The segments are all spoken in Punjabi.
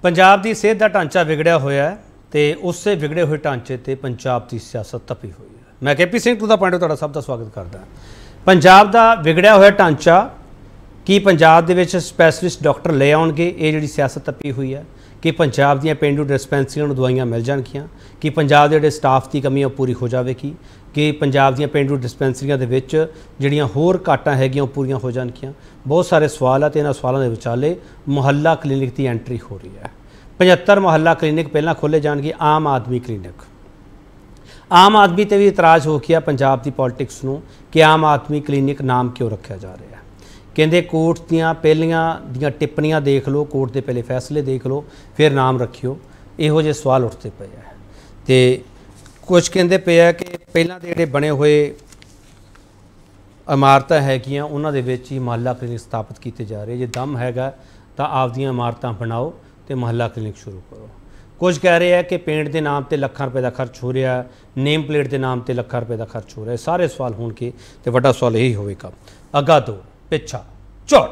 पंजाब की सेहत का ढांचा विगड़िया होया है तो उससे विगड़े हुए ढांचे ते पंजाब की सियासत तपी हुई है। मैं KP Singh to the point तुहाडा सब का स्वागत करदा। पंजाब का विगड़िया होया ढांचा कि पंजाब दे विच स्पैशलिस्ट डॉक्टर ले आउणगे, ये जिहड़ी सियासत तपी हुई है कि पंजाब दीआं पेंडू डिस्पैंसरियां नूं दवाइयां मिल जाणगीआं, कि पंजाब दे जिहड़े स्टाफ की कमी पूरी हो जाएगी, कि पंजाब दीआं पेंडू डिस्पैंसरियां दे विच जिहड़ियां होर घाटां हैगियां पूरीआं हो जाणगीआं। बहुत सारे सवाल है तो इन्हां सवालों के विचाले मुहल्ला क्लीनिक की एंट्री हो रही है। 75 मुहल्ला क्लीनिक पहलां खोले जाणगे, आम आदमी क्लीनिक। आम आदमी ते भी इतराज़ हो गया पंजाब की पॉलिटिक्स नूं कि आम आदमी क्लीनिक नाम क्यों रखा जा रहा है। कहते कोर्ट दीआं पहलियां दीआं टिप्पणियां देख लो, कोर्ट के पहले फैसले देख लो, फिर नाम रखियो, इहो जिहे सवाल उठते पे है। तो कुछ कहते पे है कि पहलां दे जिहड़े बने हुए इमारतां हैगियां उन्हां दे विच ही मुहल्ला क्लीनिक स्थापित किए जा रहे। जे दम हैगा तो आपदियां इमारतां बनाओ तो मुहल्ला क्लीनिक शुरू करो। कुछ कह रहे हैं कि पेंट के नाम पर लाखां रुपए का खर्च हो रहा है, नेम प्लेट के नाम पर लाखां रुपए का खर्च हो रहा है। सारे सवाल होणगे तो वड्डा सवाल यही होगा, अग्गा दो पिछा चौड़।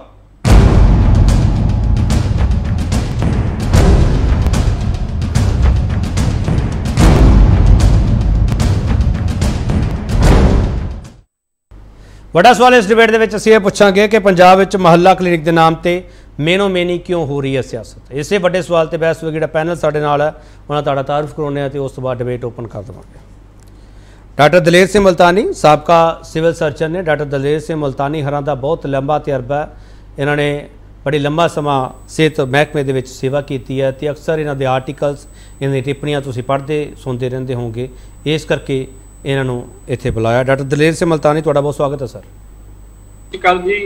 बड़ा सवाल इस डिबेट के असीं ये पुछांगे कि पंजाब विच मुहल्ला क्लीनिक के नाम से मेनो मेनी क्यों हो रही है सियासत। इसे बड़े सवाल पर बहस जो पैनल साडे नाल है उन्होंने तुहाडा तारुफ करवाने तो उस तो बाद डिबेट ओपन कर देवांगे। डॉक्टर दलेर सिंह मुल्तानी साबका सिविल सर्जन ने। डॉक्टर दलेर सिंह मुल्तानी हरां दा बहुत लंबा तजर्बा है। इन्होंने बड़ी लंबा समा सेहत महकमे दे विच सेवा की है तो अक्सर इन्हां दे आर्टिकल्स, इन्हां दी टिप्पणियां तुसीं पढ़ते सुनते रहंदे होंगे, इस करके इन्हों इत्थे बुलाया। डॉक्टर दलेर सिंह मुल्तानी तुहाडा बहुत स्वागत है सर। सत श्री अकाल जी,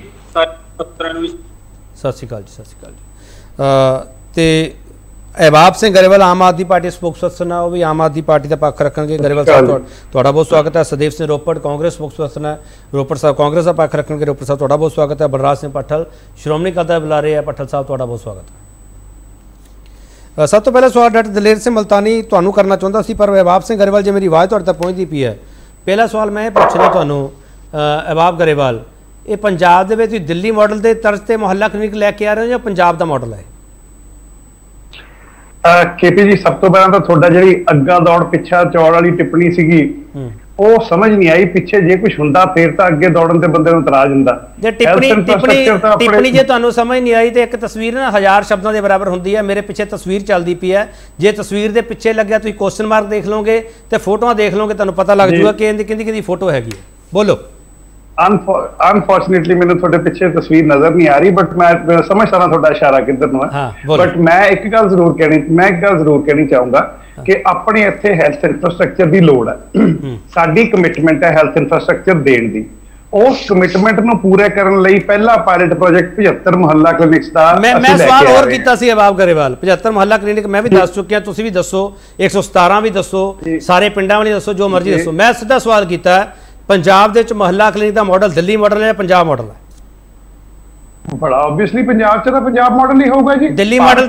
सत श्री अकाल जी, सत श्री अकाल जी। तो अहबाब सिंह गरेवाल आम आदमी पार्टी स्पोक्सपर्सन है, वो भी आम आदमी पार्टी का पक्ष रखेंगे। गरेवाल साहब तुहाडा बहुत स्वागत है। सदेव सिंह रोपड़ कांग्रेस स्पोक्सपर्सन है, रोपड़ साहब कांग्रेस का पक्ष रखेंगे। रोपड़ साहब तुहाडा बहुत स्वागत है। बलराज सिंह पट्ठल श्रोमणी अकाली दल बुला रहे हैं, पट्ठल साहब तुहाडा बहुत स्वागत है। सब तो पहले सवाल डॉक्टर दलेर सिंह मुल्तानी तुहानू करना चाहता सी, पर अहबाब सिंह गरेवाल जी मेरी आवाज़ तुहाडे तक पहुँचती पई है। पहला सवाल मैं पूछना तुहानू अहबाब गरेवाल, ये पंजाब दे विच दिल्ली मॉडल के तर्ज से मुहल्ला क्लीनिक लैके आ रहे हो या पंजाब का मॉडल है? केपी जी सब तो पहला तो थोड़ा जी अग्गा दौड़ पिछा चौड़ वाली टिप्पणी सीगी वो समझ नहीं आई। पिछे जे कुछ हुंदा फिर तो अगे दौड़न ते बंदे नूं इतराज हुंदा। जे टिप्पणी जे तुहानूं समझ नहीं आई तो एक तस्वीर ना 1000 शब्दों के बराबर हुंदी है। मेरे पिछे तस्वीर चलती पई है, जे तस्वीर के पिछे लग्या तुसीं क्वेश्चन मार्क देख लोगे तो फोटोआं देख लोगे, तुहानूं पता लग जूगा कि किहदी फोटो हैगी। बोलो। अनफॉर्चुनेटली मैंने थोड़े पिछे तस्वीर नजर नहीं आ रही, बट मैं समझ सकता थोड़ा इशारा किधर नु है। बट मैं एक गल जरूर कहनी चाहूंगा कि अपने इत्थे हैल्थ इंफ्रास्ट्रक्चर की लोड़ है। साडी कमिटमेंट है हैल्थ इंफ्रास्ट्रक्चर देण दी। उस कमिटमेंट नूं पूरे करन लई पहला पायलट प्रोजेक्ट 75 मुहल्ला क्लिनिक्स दा मैं सवाल और कीता सी अहबाब गरेवाल। 75 मुहल्ला क्लिनिक मैं भी दस चुकिया, तुसीं भी दसो, 117 भी दसो, सारे पिंडां वाली दसो, जो मर्जी दसो। मैं सीधा सवाल कीता है पंजाब दे मुहल्ला क्लिनिक का मॉडल दिल्ली मॉडल है या पंजाब मॉडल है? बड़ा ऑब्वियसली पंजाब च पंजाब मॉडल ही होगा जी। दिल्ली मॉडल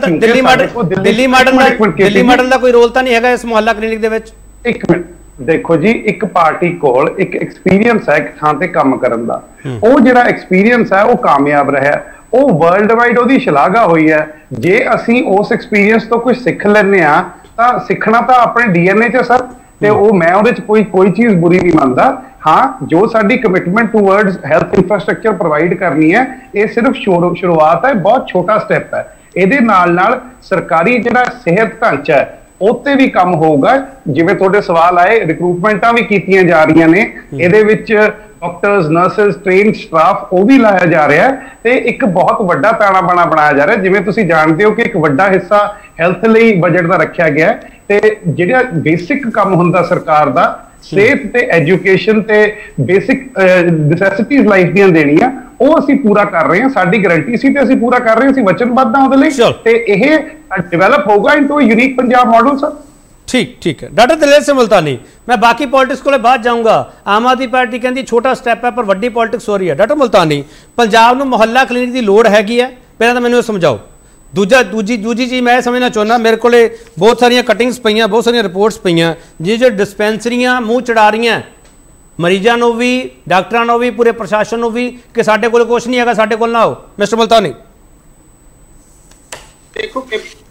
का कोई रोल तो नहीं है इस मुहल्ला क्लिनिक दे विच? एक मिनट देखो जी, एक पार्टी कोल एक एक्सपीरियंस है एक थां ते काम करन दा, वो जिहड़ा एक्सपीरियंस है वो कामयाब रहा, वो वर्ल्ड वाइड ओदी शलाघा हुई है। जे असीं उस एक्सपीरियंस तो कुछ सीख लैने आ तां सीखना तो अपने डीएनए च सर, ते वो मैं उहदे च कोई चीज बुरी नहीं मानता। हाँ, जो साडी commitment towards health infrastructure provide करनी है ये सिर्फ शुरुआत है, बहुत छोटा स्टेप है। इहदे नाल नाल सरकारी जिहड़ा सेहत ढांचा है उत्ते भी काम होगा। जिवें तुहाडे सवाल आए रिक्रूटमेंटां भी कीतियां जा रही ने, इहदे विच डॉक्टर्स नर्सिस ट्रेन स्टाफ वो भी लाया जा रहा है ते एक बहुत वड्डा ताना बाना बनाया जा रहा है। जिवें तुसीं जानते हो कि एक वड्डा हिस्सा हेल्थ लई बजट का रखा गया है ते जिहड़ा बेसिक काम हुंदा सरकार दा सेहत ते एजुकेशन ते बेसिक नैसेसिटीज लाइफ दीआं देणियां वो असीं पूरा कर रहे हैं। साडी गारंटी सी ते असीं पूरा कर रहे हैं, असीं वचनबद्ध हां उहदे लई ते इह डेवलप होगा into unique Punjab model sir. ठीक है। डॉक्टर दलेर सिंह मुल्तानी, मैं बाकी पॉलिटिक्स को बाद जाऊंगा। आम आदमी पार्टी कहती छोटा स्टैप है पर वड्डी पॉलिटिक्स हो रही है। डॉक्टर मुल्तानी, पंजाब नूं मुहल्ला क्लिनिक की लोड़ हैगी है, पहले तो मैनूं समझाओ। दूजी चीज़ मैं समझना चाहना, मेरे को बहुत सारिया कटिंग्स पईयां, बहुत सारिया रिपोर्ट्स पईयां जो डिस्पेंसरियां मूँह चढ़ा रही मरीजों को भी, डॉक्टरों को भी, पूरे प्रशासन को भी कि साडे कोल कुछ नहीं है, साडे कोल ना आओ। मिस्टर मुल्तानी देखो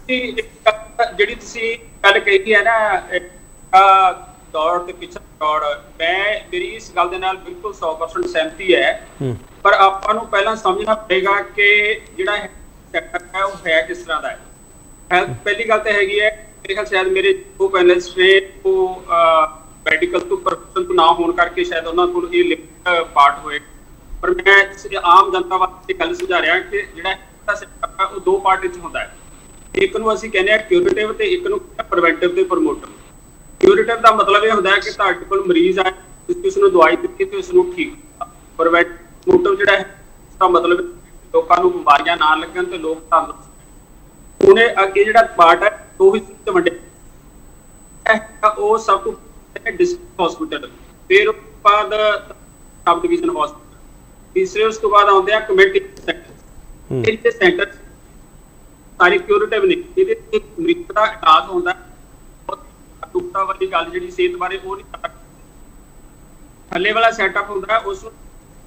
ਜਿਹੜੀ ਤੁਸੀਂ ਗੱਲ ਕਹੀ ਹੈ ਨਾ ਦੌੜ ਤੇ ਪਿੱਛੇ ਦੌੜ, ਮੇਰੀ ਇਸ ਗੱਲ ਦੇ ਨਾਲ ਬਿਲਕੁਲ 100% ਸਹਿਮਤੀ ਹੈ। ਪਰ ਆਪਾਂ ਨੂੰ ਪਹਿਲਾਂ ਸਮਝਣਾ ਪਏਗਾ ਕਿ ਜਿਹੜਾ ਸੈਕਟਰ ਹੈ ਉਹ ਹੈ ਕਿਸ ਤਰ੍ਹਾਂ ਦਾ ਹੈ। ਪਹਿਲੀ ਗੱਲ ਤਾਂ ਹੈਗੀ ਹੈ, ਮੇਰੇ ਖਿਆਲ ਸ਼ਾਇਦ ਮੇਰੇ ਜੋ ਪੈਨਲਿਸਟ ਨੇ ਉਹ ਮੈਡੀਕਲ ਤੋਂ ਪ੍ਰੋਫੈਸ਼ਨ ਤੋਂ ਨਾ ਹੋਣ ਕਰਕੇ ਸ਼ਾਇਦ ਉਹਨਾਂ ਕੋਲ ਇਹ ਲਿਮਿਟ ਪਾਰਟ ਹੋਏ, ਪਰ ਮੈਂ ਆਮ ਜਨਤਾ ਵਾਸਤੇ ਗੱਲ ਸਮਝਾ ਰਿਹਾ ਕਿ ਜਿਹੜਾ ਸੈਕਟਰ ਹੈ ਉਹ ਦੋ ਪਾਰਟ ਵਿੱਚ ਹੁੰਦਾ ਹੈ। ਇੱਕ ਨੂੰ ਅਸੀਂ ਕਹਿੰਦੇ ਹਾਂ ਕਿਊਰੇਟਿਵ ਤੇ ਇੱਕ ਨੂੰ ਪ੍ਰੀਵੈਂਟਿਵ ਤੇ ਪ੍ਰਮੋਟਿਵ। ਕਿਊਰੇਟਿਵ ਦਾ ਮਤਲਬ ਇਹ ਹੁੰਦਾ ਹੈ ਕਿ ਤੁਹਾਡੇ ਕੋਲ ਮਰੀਜ਼ ਆਏ, ਤੁਸੀਂ ਉਸ ਨੂੰ ਦਵਾਈ ਦਿੱਤੀ ਤੇ ਉਸ ਨੂੰ ਠੀਕ ਕੀਤਾ। ਪ੍ਰਮੋਟਿਵ ਜਿਹੜਾ ਹੈ ਇਸਦਾ ਮਤਲਬ ਲੋਕਾਂ ਨੂੰ ਬਿਮਾਰੀਆਂ ਨਾ ਲੱਗਣ ਤੇ ਲੋਕ ਤੰਦਰੁਸਤ। ਉਹਨੇ ਅੱਗੇ ਜਿਹੜਾ ਪਾਰਟ ਹੈ ਉਹ ਹਿੱਸੇ ਚ ਵੰਡਿਆ, ਉਹ ਸਭ ਤੋਂ ਡਿਸਟ੍ਰਿਕਟ ਹਸਪੀਟਲ, ਫਿਰ ਉਸ ਤੋਂ ਬਾਅਦ ਸਬ ਡਿਵੀਜ਼ਨ ਹਸਪੀਟਲ, ਤੀਸਰੇ ਉਸ ਤੋਂ ਬਾਅਦ ਆਉਂਦੇ ਆ ਕਮਿਊਨਿਟੀ ਸੈਂਟਰ। ਇਹ ਸੈਂਟਰ ਸਾਰੀ ਕਿਊਰੇਟਿਵ ਨੇ, ਇਹਦੇ ਤੇ ਮਰੀਜ਼ ਦਾ ਇਲਾਜ ਹੁੰਦਾ। ਦੁਖਤਾ ਵਾਲੀ ਗੱਲ ਜਿਹੜੀ ਸਿਹਤ ਬਾਰੇ ਉਹ ਨਹੀਂ ਪਤਾ। ਥੱਲੇ ਵਾਲਾ ਸੈਟਅਪ ਹੁੰਦਾ ਉਸ ਨੂੰ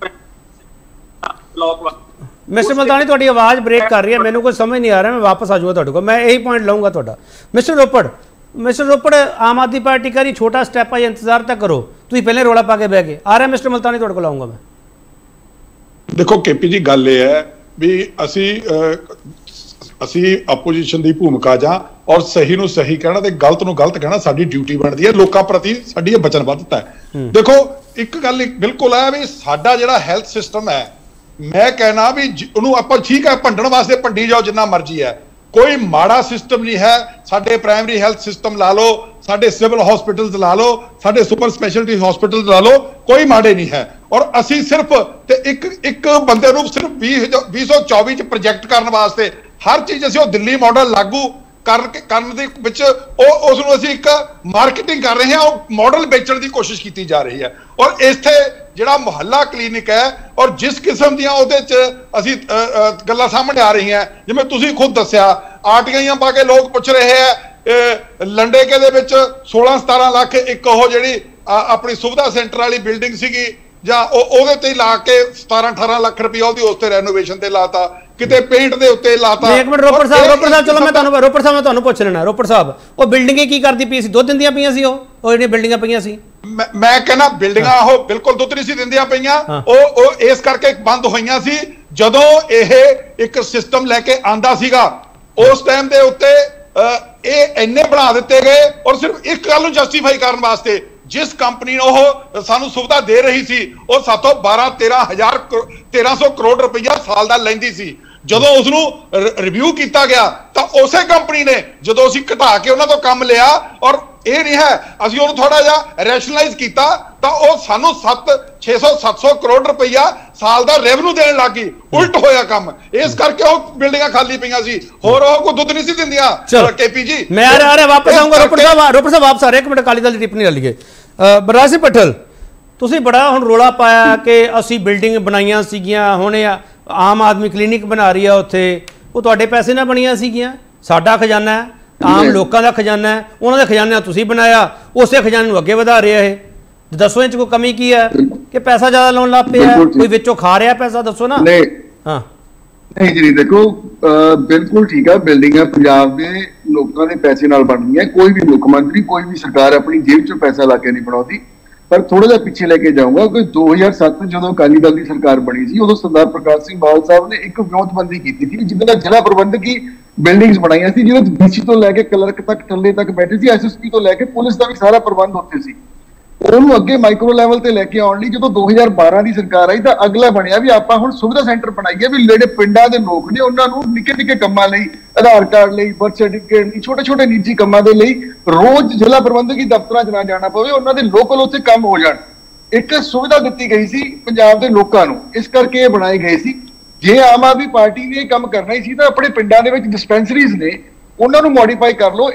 ਬਲੌਕ ਵਾ। ਮਿਸਟਰ ਮਲਤਾਨੀ ਤੁਹਾਡੀ ਆਵਾਜ਼ ਬ੍ਰੇਕ ਕਰ ਰਹੀ ਹੈ, ਮੈਨੂੰ ਕੋਈ ਸਮਝ ਨਹੀਂ ਆ ਰਿਹਾ, ਮੈਂ ਵਾਪਸ ਆ ਜਾਊਗਾ ਤੁਹਾਡੇ ਕੋਲ, ਮੈਂ ਇਹੀ ਪੁਆਇੰਟ ਲਾਉਂਗਾ ਤੁਹਾਡਾ। ਮਿਸਟਰ ਰੋਪੜ ਆਮ ਆਦਮੀ ਪਾਰਟੀ ਕਰੀ ਛੋਟਾ ਸਟੈਪ ਆ, ਇੰਤਜ਼ਾਰ ਤਾਂ ਕਰੋ, ਤੁਸੀਂ ਪਹਿਲੇ ਰੌਲਾ ਪਾ ਕੇ ਬਹਿ ਗਏ। ਆ ਰਿਹਾ ਮਿਸਟਰ ਮਲਤਾਨੀ ਤੁਹਾਡੇ ਕੋਲ ਆਉਂਗਾ ਮੈਂ। ਦੇਖੋ ਕੇਪੀ ਜੀ, ਗੱਲ ਇਹ ਹੈ ਵੀ ਅਸੀਂ ਆਪੋਜੀਸ਼ਨ ਦੀ ਭੂਮਿਕਾ ਜਾਂ ਔਰ ਸਹੀ ਨੂੰ ਸਹੀ ਕਹਿਣਾ ਤੇ ਗਲਤ ਨੂੰ ਗਲਤ ਕਹਿਣਾ ਸਾਡੀ ਡਿਊਟੀ ਬਣਦੀ ਹੈ, ਲੋਕਾਂ ਪ੍ਰਤੀ ਸਾਡੀ ਇਹ ਵਚਨਬੱਧਤਾ ਹੈ। ਦੇਖੋ ਇੱਕ ਗੱਲ ਬਿਲਕੁਲ ਹੈ ਵੀ ਸਾਡਾ ਜਿਹੜਾ ਹੈਲਥ ਸਿਸਟਮ ਹੈ, ਮੈਂ ਕਹਿਣਾ ਵੀ ਉਹਨੂੰ ਆਪਾਂ ਠੀਕ ਹੈ ਭੰਡਣ ਵਾਸਤੇ ਭੰਡੀ ਜਾਓ ਜਿੰਨਾ ਮਰਜ਼ੀ ਹੈ, ਕੋਈ ਮਾੜਾ ਸਿਸਟਮ ਨਹੀਂ ਹੈ। ਸਾਡੇ ਪ੍ਰਾਇਮਰੀ ਹੈਲਥ ਸਿਸਟਮ ਲਾ ਲਓ, ਸਾਡੇ ਸਿਵਲ ਹਸਪੀਟਲਸ ਲਾ ਲਓ, ਸਾਡੇ ਸੁਪਰ ਸਪੈਸ਼ਲਿਟੀ ਹਸਪੀਟਲ ਲਾ ਲਓ, ਕੋਈ ਮਾੜੇ ਨਹੀਂ ਹੈ। ਔਰ ਅਸੀਂ ਸਿਰਫ ਤੇ ਇੱਕ ਬੰਦੇ ਨੂੰ ਸਿਰਫ 2024 ਚ ਪ੍ਰੋਜੈਕਟ ਕਰਨ ਵਾਸਤੇ ਹਰ ਚੀਜ਼ ਅਸੀਂ ਉਹ ਦਿੱਲੀ ਮਾਡਲ ਲਾਗੂ ਕਰਨ ਦੇ ਵਿੱਚ ਉਸ ਨੂੰ ਅਸੀਂ ਇੱਕ ਮਾਰਕੀਟਿੰਗ ਕਰ ਰਹੇ ਹਾਂ, ਉਹ ਮਾਡਲ ਵੇਚਣ ਦੀ ਕੋਸ਼ਿਸ਼ ਕੀਤੀ ਜਾ ਰਹੀ ਹੈ। ਔਰ ਇੱਥੇ ਜਿਹੜਾ ਮੁਹੱਲਾ ਕਲੀਨਿਕ ਹੈ ਔਰ ਜਿਸ ਕਿਸਮ ਦੀਆਂ ਉਹਦੇ 'ਚ ਅਸੀਂ ਗੱਲਾਂ ਸਾਹਮਣੇ ਆ ਰਹੀਆਂ, ਜਿਵੇਂ ਤੁਸੀਂ ਖੁਦ ਦੱਸਿਆ, ਆਰਟੀਆਈਆਂ ਪਾ ਕੇ ਲੋਕ ਪੁੱਛ ਰਹੇ ਹੈ ਲੰਡੇਕੇ ਦੇ ਵਿੱਚ 16-17 ਲੱਖ ਇੱਕ ਉਹ ਜਿਹੜੀ ਆਪਣੀ ਸੁਵਿਧਾ ਸੈਂਟਰ ਵਾਲੀ ਬਿਲਡਿੰਗ ਸੀਗੀ, ਜਾਂ ਉਹਦੇ ਤੇ ਲਾ ਕੇ 17-18 ਲੱਖ ਰੁਪਏ ਉਹਦੀ ਉਸ ਤੇ ਰੈਨੋਵੇਸ਼ਨ ਤੇ ਲਾਤਾ, ਕਿਤੇ ਪੇਂਟ ਦੇ ਉੱਤੇ ਲਾਤਾ। ਇੱਕ ਮਿੰਟ ਰੋਪੜ ਸਾਹਿਬ ਚਲੋ ਮੈਂ ਤੁਹਾਨੂੰ ਪੁੱਛ ਲੈਣਾ। ਰੋਪੜ ਸਾਹਿਬ, ਉਹ ਬਿਲਡਿੰਗ ਕੀ ਕਰਦੀ ਪਈ ਸੀ? ਦੁੱਧ ਦਿੰਦੀਆਂ ਪਈਆਂ ਸੀ ਉਹ ਜਿਹੜੀਆਂ ਬਿਲਡਿੰਗਾਂ ਪਈਆਂ ਸੀ? ਮੈਂ ਕਹਿੰਦਾ ਬਿਲਡਿੰਗਾਂ ਉਹ ਬਿਲਕੁਲ ਦੁੱਧ ਨਹੀਂ ਸੀ ਦਿੰਦੀਆਂ ਪਈਆਂ, ਉਹ ਇਸ ਕਰਕੇ ਬੰਦ ਹੋਈਆਂ ਸੀ ਜਦੋਂ ਇਹ ਇੱਕ ਸਿਸਟਮ ਲੈ ਕੇ ਆਂਦਾ ਸੀਗਾ। ਉਸ ਟਾਈਮ ਦੇ ਉੱਤੇ ਇਹ ਇੰਨੇ ਬਣਾ ਦਿੱਤੇ ਗਏ, ਔਰ ਸਿਰਫ ਇੱਕ ਗੱਲ ਨੂੰ ਜਸਟੀਫਾਈ ਕਰਨ ਵਾਸਤੇ, ਜਿਸ ਕੰਪਨੀ ਨੇ ਉਹ ਸਾਨੂੰ ਸੁਵਿਧਾ ਦੇ ਰਹੀ ਸੀ ਉਹ ਸਾਥੋਂ 1300 ਕਰੋੜ ਰੁਪਈਆ ਸਾਲ ਦਾ ਲੈਂਦੀ ਸੀ। ਜਦੋਂ ਉਸ ਨੂੰ ਰਿਵਿਊ ਕੀਤਾ ਗਿਆ ਤਾਂ ਉਸੇ ਕੰਪਨੀ ਨੇ ਜਦੋਂ ਅਸੀਂ ਘਟਾ ਕੇ ਉਹਨਾਂ ਤੋਂ ਕੰਮ ਲਿਆ, ਔਰ ਇਹ ਨਹੀਂ ਹੈ ਅਸੀਂ ਉਹਨੂੰ ਥੋੜਾ ਜਿਹਾ ਰੈਸ਼ਨਲਾਈਜ਼ ਕੀਤਾ, ਤਾਂ ਉਹ ਸਾਨੂੰ 600-700 ਕਰੋੜ ਰੁਪਈਆ ਸਾਲ ਦਾ ਰੈਵਨਿਊ ਦੇਣ ਲੱਗ ਗਈ। ਉਲਟ ਹੋਇਆ ਕੰਮ, ਇਸ ਕਰਕੇ ਉਹ ਬਿਲਡਿੰਗਾਂ ਖਾਲੀ ਪਈਆਂ ਸੀ, ਹੋਰ ਉਹ ਕੋਈ ਦੁੱਧ ਨਹੀਂ ਸੀ ਦਿੰਦੀਆਂ। ਕੇਪੀ ਜੀ ਮੈਂ ਆ ਰਿਹਾ ਵਾਪਸ ਆਉਂਗਾ। ਰੋਪੜ ਸਾਹਿਬ ਵਾਪਸ ਆ ਰਹੇ, ਇੱਕ ਮਿੰਟ ਅਕਾਲੀ ਦਲ ਦੀ ਟਿੱਪਣੀ ਲੈ ਲਈਏ। ਬਲਰਾਜ ਸਿੰਘ ਭੱਠਲ, ਤੁਸੀਂ ਬੜਾ ਹੁਣ ਰੋਲਾ ਪਾਇਆ ਕਿ ਅਸੀਂ ਬਿਲਡਿੰਗ ਬਣਾਈਆਂ ਸੀਗੀਆਂ, ਹੁਣ ਆਮ ਆਦਮੀ ਕਲੀਨਿਕ ਬਣਾ ਰਹੀ ਆ ਉੱਥੇ, ਉਹ ਤੁਹਾਡੇ ਪੈਸੇ ਨਾਲ ਬਣੀਆਂ ਸੀਗੀਆਂ? ਸਾਡਾ ਖਜ਼ਾਨਾ ਹੈ, ਆਮ ਲੋਕਾਂ ਦਾ ਖਜ਼ਾਨਾ ਹੈ, ਉਹਨਾਂ ਦੇ ਖਜ਼ਾਨੇ ਤੁਸੀਂ ਬਣਾਇਆ, ਉਸੇ ਖਜ਼ਾਨੇ ਨੂੰ ਅੱਗੇ ਵਧਾ ਰਿਹਾ। ਇਹ ਦੱਸੋ ਇਹ 'ਚ ਕੋਈ ਕਮੀ ਕੀ ਹੈ ਕਿ ਪੈਸਾ ਜ਼ਿਆਦਾ ਲਾਉਣ ਲੱਗ ਪਿਆ, ਕੋਈ ਵਿੱਚੋਂ ਖਾ ਰਿਹਾ ਪੈਸਾ? ਦੱਸੋ ਨਾ। ਹਾਂ ਨਹੀਂ ਜੀ, ਦੇਖੋ ਬਿਲਕੁਲ ਠੀਕ ਆ, ਬਿਲਡਿੰਗਾਂ ਪੰਜਾਬ ਦੇ ਲੋਕਾਂ ਦੇ ਪੈਸੇ ਨਾਲ ਬਣਦੀਆਂ। ਕੋਈ ਵੀ ਮੁੱਖ ਮੰਤਰੀ, ਕੋਈ ਵੀ ਸਰਕਾਰ ਆਪਣੀ ਜੇਬ ਚੋਂ ਪੈਸਾ ਲਾ ਕੇ ਨਹੀਂ ਬਣਾਉਂਦੀ। ਪਰ ਥੋੜਾ ਜਿਹਾ ਪਿੱਛੇ ਲੈ ਕੇ ਜਾਊਂਗਾ ਕਿ 2007 ਜਦੋਂ ਅਕਾਲੀ ਦਲ ਦੀ ਸਰਕਾਰ ਬਣੀ ਸੀ, ਉਦੋਂ ਸਰਦਾਰ ਪ੍ਰਕਾਸ਼ ਸਿੰਘ ਬਾਦਲ ਸਾਹਿਬ ਨੇ ਇੱਕ ਵਿਉਂਤਬੰਦੀ ਕੀਤੀ ਸੀ, ਜਿਹਦੇ ਨਾਲ ਜ਼ਿਲ੍ਹਾ ਪ੍ਰਬੰਧਕੀ ਬਿਲਡਿੰਗਸ ਬਣਾਈਆਂ ਸੀ, ਜਿਹਦੇ ਵਿੱਚ ਡੀਸੀ ਤੋਂ ਲੈ ਕੇ ਕਲਰਕ ਤੱਕ ਥੱਲੇ ਤੱਕ ਬੈਠੇ ਸੀ, ਐਸਐਸਪੀ ਤੋਂ ਲੈ ਕੇ ਪੁਲਿਸ ਦਾ ਵੀ ਸਾਰਾ ਪ੍ਰਬੰਧ ਉੱਥੇ ਸੀ। ਉਹਨੂੰ ਅੱਗੇ ਮਾਈਕਰੋ ਲੈਵਲ ਤੇ ਲੈ ਕੇ ਆਉਣ ਲਈ ਜਦੋਂ 2012 ਦੀ ਸਰਕਾਰ ਆਈ ਤਾਂ ਅਗਲਾ ਬਣਿਆ ਵੀ ਆਪਾਂ ਹੁਣ ਸੁਵਿਧਾ ਸੈਂਟਰ ਬਣਾਈਏ, ਵੀ ਜਿਹੜੇ ਪਿੰਡਾਂ ਦੇ ਲੋਕ ਨੇ ਉਹਨਾਂ ਨੂੰ ਨਿੱਕੇ ਕੰਮਾਂ ਲਈ, ਆਧਾਰ ਕਾਰਡ ਲਈ, ਬਰਥ ਸਰਟੀਫਿਕੇਟ ਲਈ, ਛੋਟੇ ਨਿੱਜੀ ਕੰਮਾਂ ਦੇ ਲਈ ਰੋਜ਼ ਜ਼ਿਲ੍ਹਾ ਪ੍ਰਬੰਧਕੀ ਦਫ਼ਤਰਾਂ 'ਚ ਨਾ ਜਾਣਾ ਪਵੇ, ਉਹਨਾਂ ਦੇ ਲੋਕਲ ਉੱਥੇ ਕੰਮ ਹੋ ਜਾਣ। ਇੱਕ ਸੁਵਿਧਾ ਦਿੱਤੀ ਗਈ ਸੀ ਪੰਜਾਬ ਦੇ ਲੋਕਾਂ ਨੂੰ, ਇਸ ਕਰਕੇ ਇਹ ਬਣਾਏ ਗਏ ਸੀ। ਜੇ ਆਮ ਆਦਮੀ ਪਾਰਟੀ ਨੇ ਇਹ ਕੰਮ ਕਰਨਾ ਹੀ ਸੀ ਤਾਂ ਆਪਣੇ ਪਿੰਡਾਂ ਦੇ ਵਿੱਚ ਡਿਸਪੈਂਸਰੀਜ਼ ਨੇ, ਉਹਨਾਂ ਨੂੰ ਮੋਡੀਫਾਈ ਕਰ ਲਓ।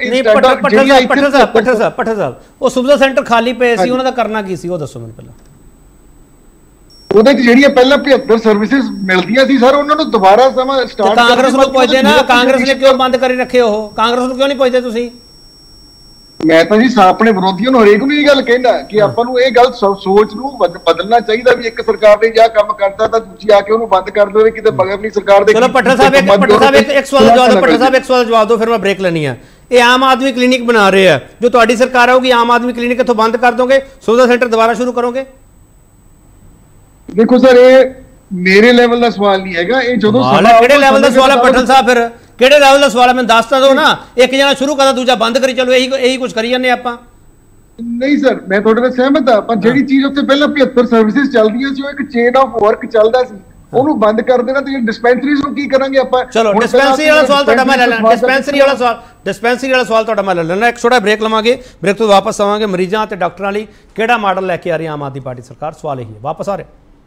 ਪੱਠਲ ਸਾਹਿਬ, ਉਹ ਸੁਵਿਧਾ ਸੈਂਟਰ ਖਾਲੀ ਪਏ ਸੀ, ਉਹਨਾਂ ਦਾ ਕਰਨਾ ਕੀ ਸੀ ਉਹ ਦੱਸੋ ਮੈਨੂੰ ਪਹਿਲਾਂ। ਉਹਦੇ 'ਚ ਜਿਹੜੀਆਂ ਪਹਿਲਾਂ 75 ਸਰਵਿਸਿਜ਼ ਮਿਲਦੀਆਂ ਸੀ ਸਰ, ਉਹਨਾਂ ਨੂੰ ਦੁਬਾਰਾ ਸਟਾਰਟ। ਕਾਂਗਰਸ ਨੂੰ ਪੁੱਛਦੇ ਨਾ, ਕਾਂਗਰਸ ਨੇ ਕਿਉਂ ਬੰਦ ਕਰੀ ਰੱਖੇ? ਉਹ ਕਾਂਗਰਸ ਨੂੰ ਕਿਉਂ ਨਹੀਂ ਪੁੱਛਦੇ ਤੁਸੀਂ? ਮੈਂ ਤਾਂ ਜੀ ਆਪਣੇ ਵਿਰੋਧੀਆਂ ਨੂੰ ਹਰੇਕ ਨੂੰ ਇਹ ਗੱਲ ਕਹਿਣਾ ਕਿ ਆਪਾਂ ਨੂੰ ਇਹ ਗੱਲ ਸੋਚ ਨੂੰ ਬਦਲਣਾ ਚਾਹੀਦਾ ਵੀ ਇੱਕ ਸਰਕਾਰ ਨੇ ਜਾਂ ਕੰਮ ਕਰਦਾ ਤਾਂ ਦੂਜੀ ਆ ਕੇ ਉਹਨੂੰ ਬੰਦ ਕਰ ਦੇਵੇ ਕਿਤੇ ਬਗਰਲੀ ਸਰਕਾਰ ਦੇ। ਚਲੋ ਪੱਟਰ ਸਾਹਿਬ ਇੱਕ ਸਵਾਲ ਦਾ ਜਵਾਬ ਦਿਓ। ਪੱਟਰ ਸਾਹਿਬ ਇੱਕ ਸਵਾਲ ਦਾ ਜਵਾਬ ਦਿਓ, ਫਿਰ ਮੈਂ ਬ੍ਰੇਕ ਲੈਣੀ ਆ। ਇਹ ਆਮ ਆਦਮੀ ਕਲੀਨਿਕ ਬਣਾ ਰਹੇ ਆ, ਜੋ ਤੁਹਾਡੀ ਸਰਕਾਰ ਆਊਗੀ ਆਮ ਆਦਮੀ ਕਲੀਨਿਕ ਇੱਥੋਂ ਬੰਦ ਕਰ ਦੋਗੇ, ਸੁਵਿਧਾ ਸੈਂਟਰ ਦੁਬਾਰਾ ਸ਼ੁਰੂ ਕਰੋਗੇ? ਦੇਖੋ ਸਰ, ਇਹ ਮੇਰੇ ਲੈਵਲ ਦਾ ਸਵਾਲ ਨਹੀਂ ਹੈਗਾ। ਇਹ ਜਦੋਂ ਕਿਹੜੇ ਲੈਵਲ ਦਾ ਸਵਾਲ ਹੈ ਪੱਟਰ ਸਾਹਿਬ? ਫਿਰ ਕਿਹੜੇ ਲੈਵਲ ਦਾ ਸਵਾਲ ਹੈ ਮੈਨੂੰ ਦੱਸ ਤਾਂ ਦਿਓ ਨਾ। ਇੱਕ ਜਣਾ ਸ਼ੁਰੂ ਕਰਦਾ ਦੂਜਾ ਬੰਦ ਕਰੀ ਚਲੋ, ਇਹੀ ਕੁਝ ਕਰੀ ਜਾਂਦੇ ਆਪਾਂ। ਨਹੀਂ ਸਰ, ਮੈਂ ਤੁਹਾਡੇ ਨਾਲ ਸਹਿਮਤ ਹਾਂ, ਪਰ ਜਿਹੜੀ ਚੀਜ਼ ਉੱਥੇ ਪਹਿਲਾਂ 75 ਸਰਵਿਸਿਜ਼ ਚੱਲਦੀਆਂ ਸੀ, ਉਹ ਇੱਕ ਚੇਨ ਆਫ ਵਰਕ ਚੱਲਦਾ ਸੀ, ਉਹਨੂੰ ਬੰਦ ਕਰ ਦੇਣਾ ਤੇ ਡਿਸਪੈਂਸਰੀਜ਼ ਨੂੰ ਕੀ ਕਰਾਂਗੇ ਆਪਾਂ? ਚਲੋ ਡਿਸਪੈਂਸਰੀ ਵਾਲਾ ਸਵਾਲ ਤੁਹਾਡਾ ਮੈਂ ਲੈ ਲੈਣਾ। ਡਿਸਪੈਂਸਰੀ ਵਾਲਾ ਸਵਾਲ ਤੁਹਾਡਾ ਮੈਂ ਲੈ ਲੈਣਾ। ਇੱਕ ਛੋਟਾ ਬ੍ਰੇਕ ਲਵਾਂਗੇ, ਬ੍ਰੇਕ ਤੋਂ ਵਾਪਸ ਆਵਾਂਗੇ। ਮਰੀਜ਼ਾਂ ਤੇ ਡਾਕਟਰਾਂ ਲਈ ਕਿਹੜਾ ਮਾਡਲ ਲੈ ਕੇ ਆ ਰਹੀ ਆਮ ਆਦਮੀ ਪਾਰਟੀ ਸਰਕਾਰ, ਸਵਾਲ ਇਹੀ ਹੈ। ਵਾਪਸ ਆ ਰਹੇ।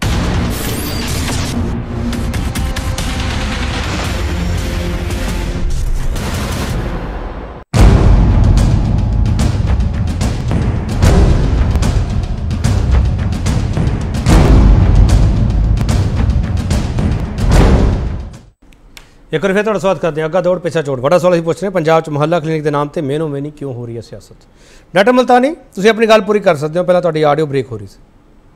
एक बार फिर थोड़ा स्वागत करते हैं। अग्गा दौड़ पिछा चोट बड़ा सवाल पूछ रहे हैं, पंजाब च मुहल्ला क्लिनिक के नाम से मेनो मेनी क्यों हो रही है सियासत? डॉक्टर मुल्तानी तुसीं अपनी गल पूरी कर सकते हो, पहला तुहाडी आडियो ब्रेक हो रही सी।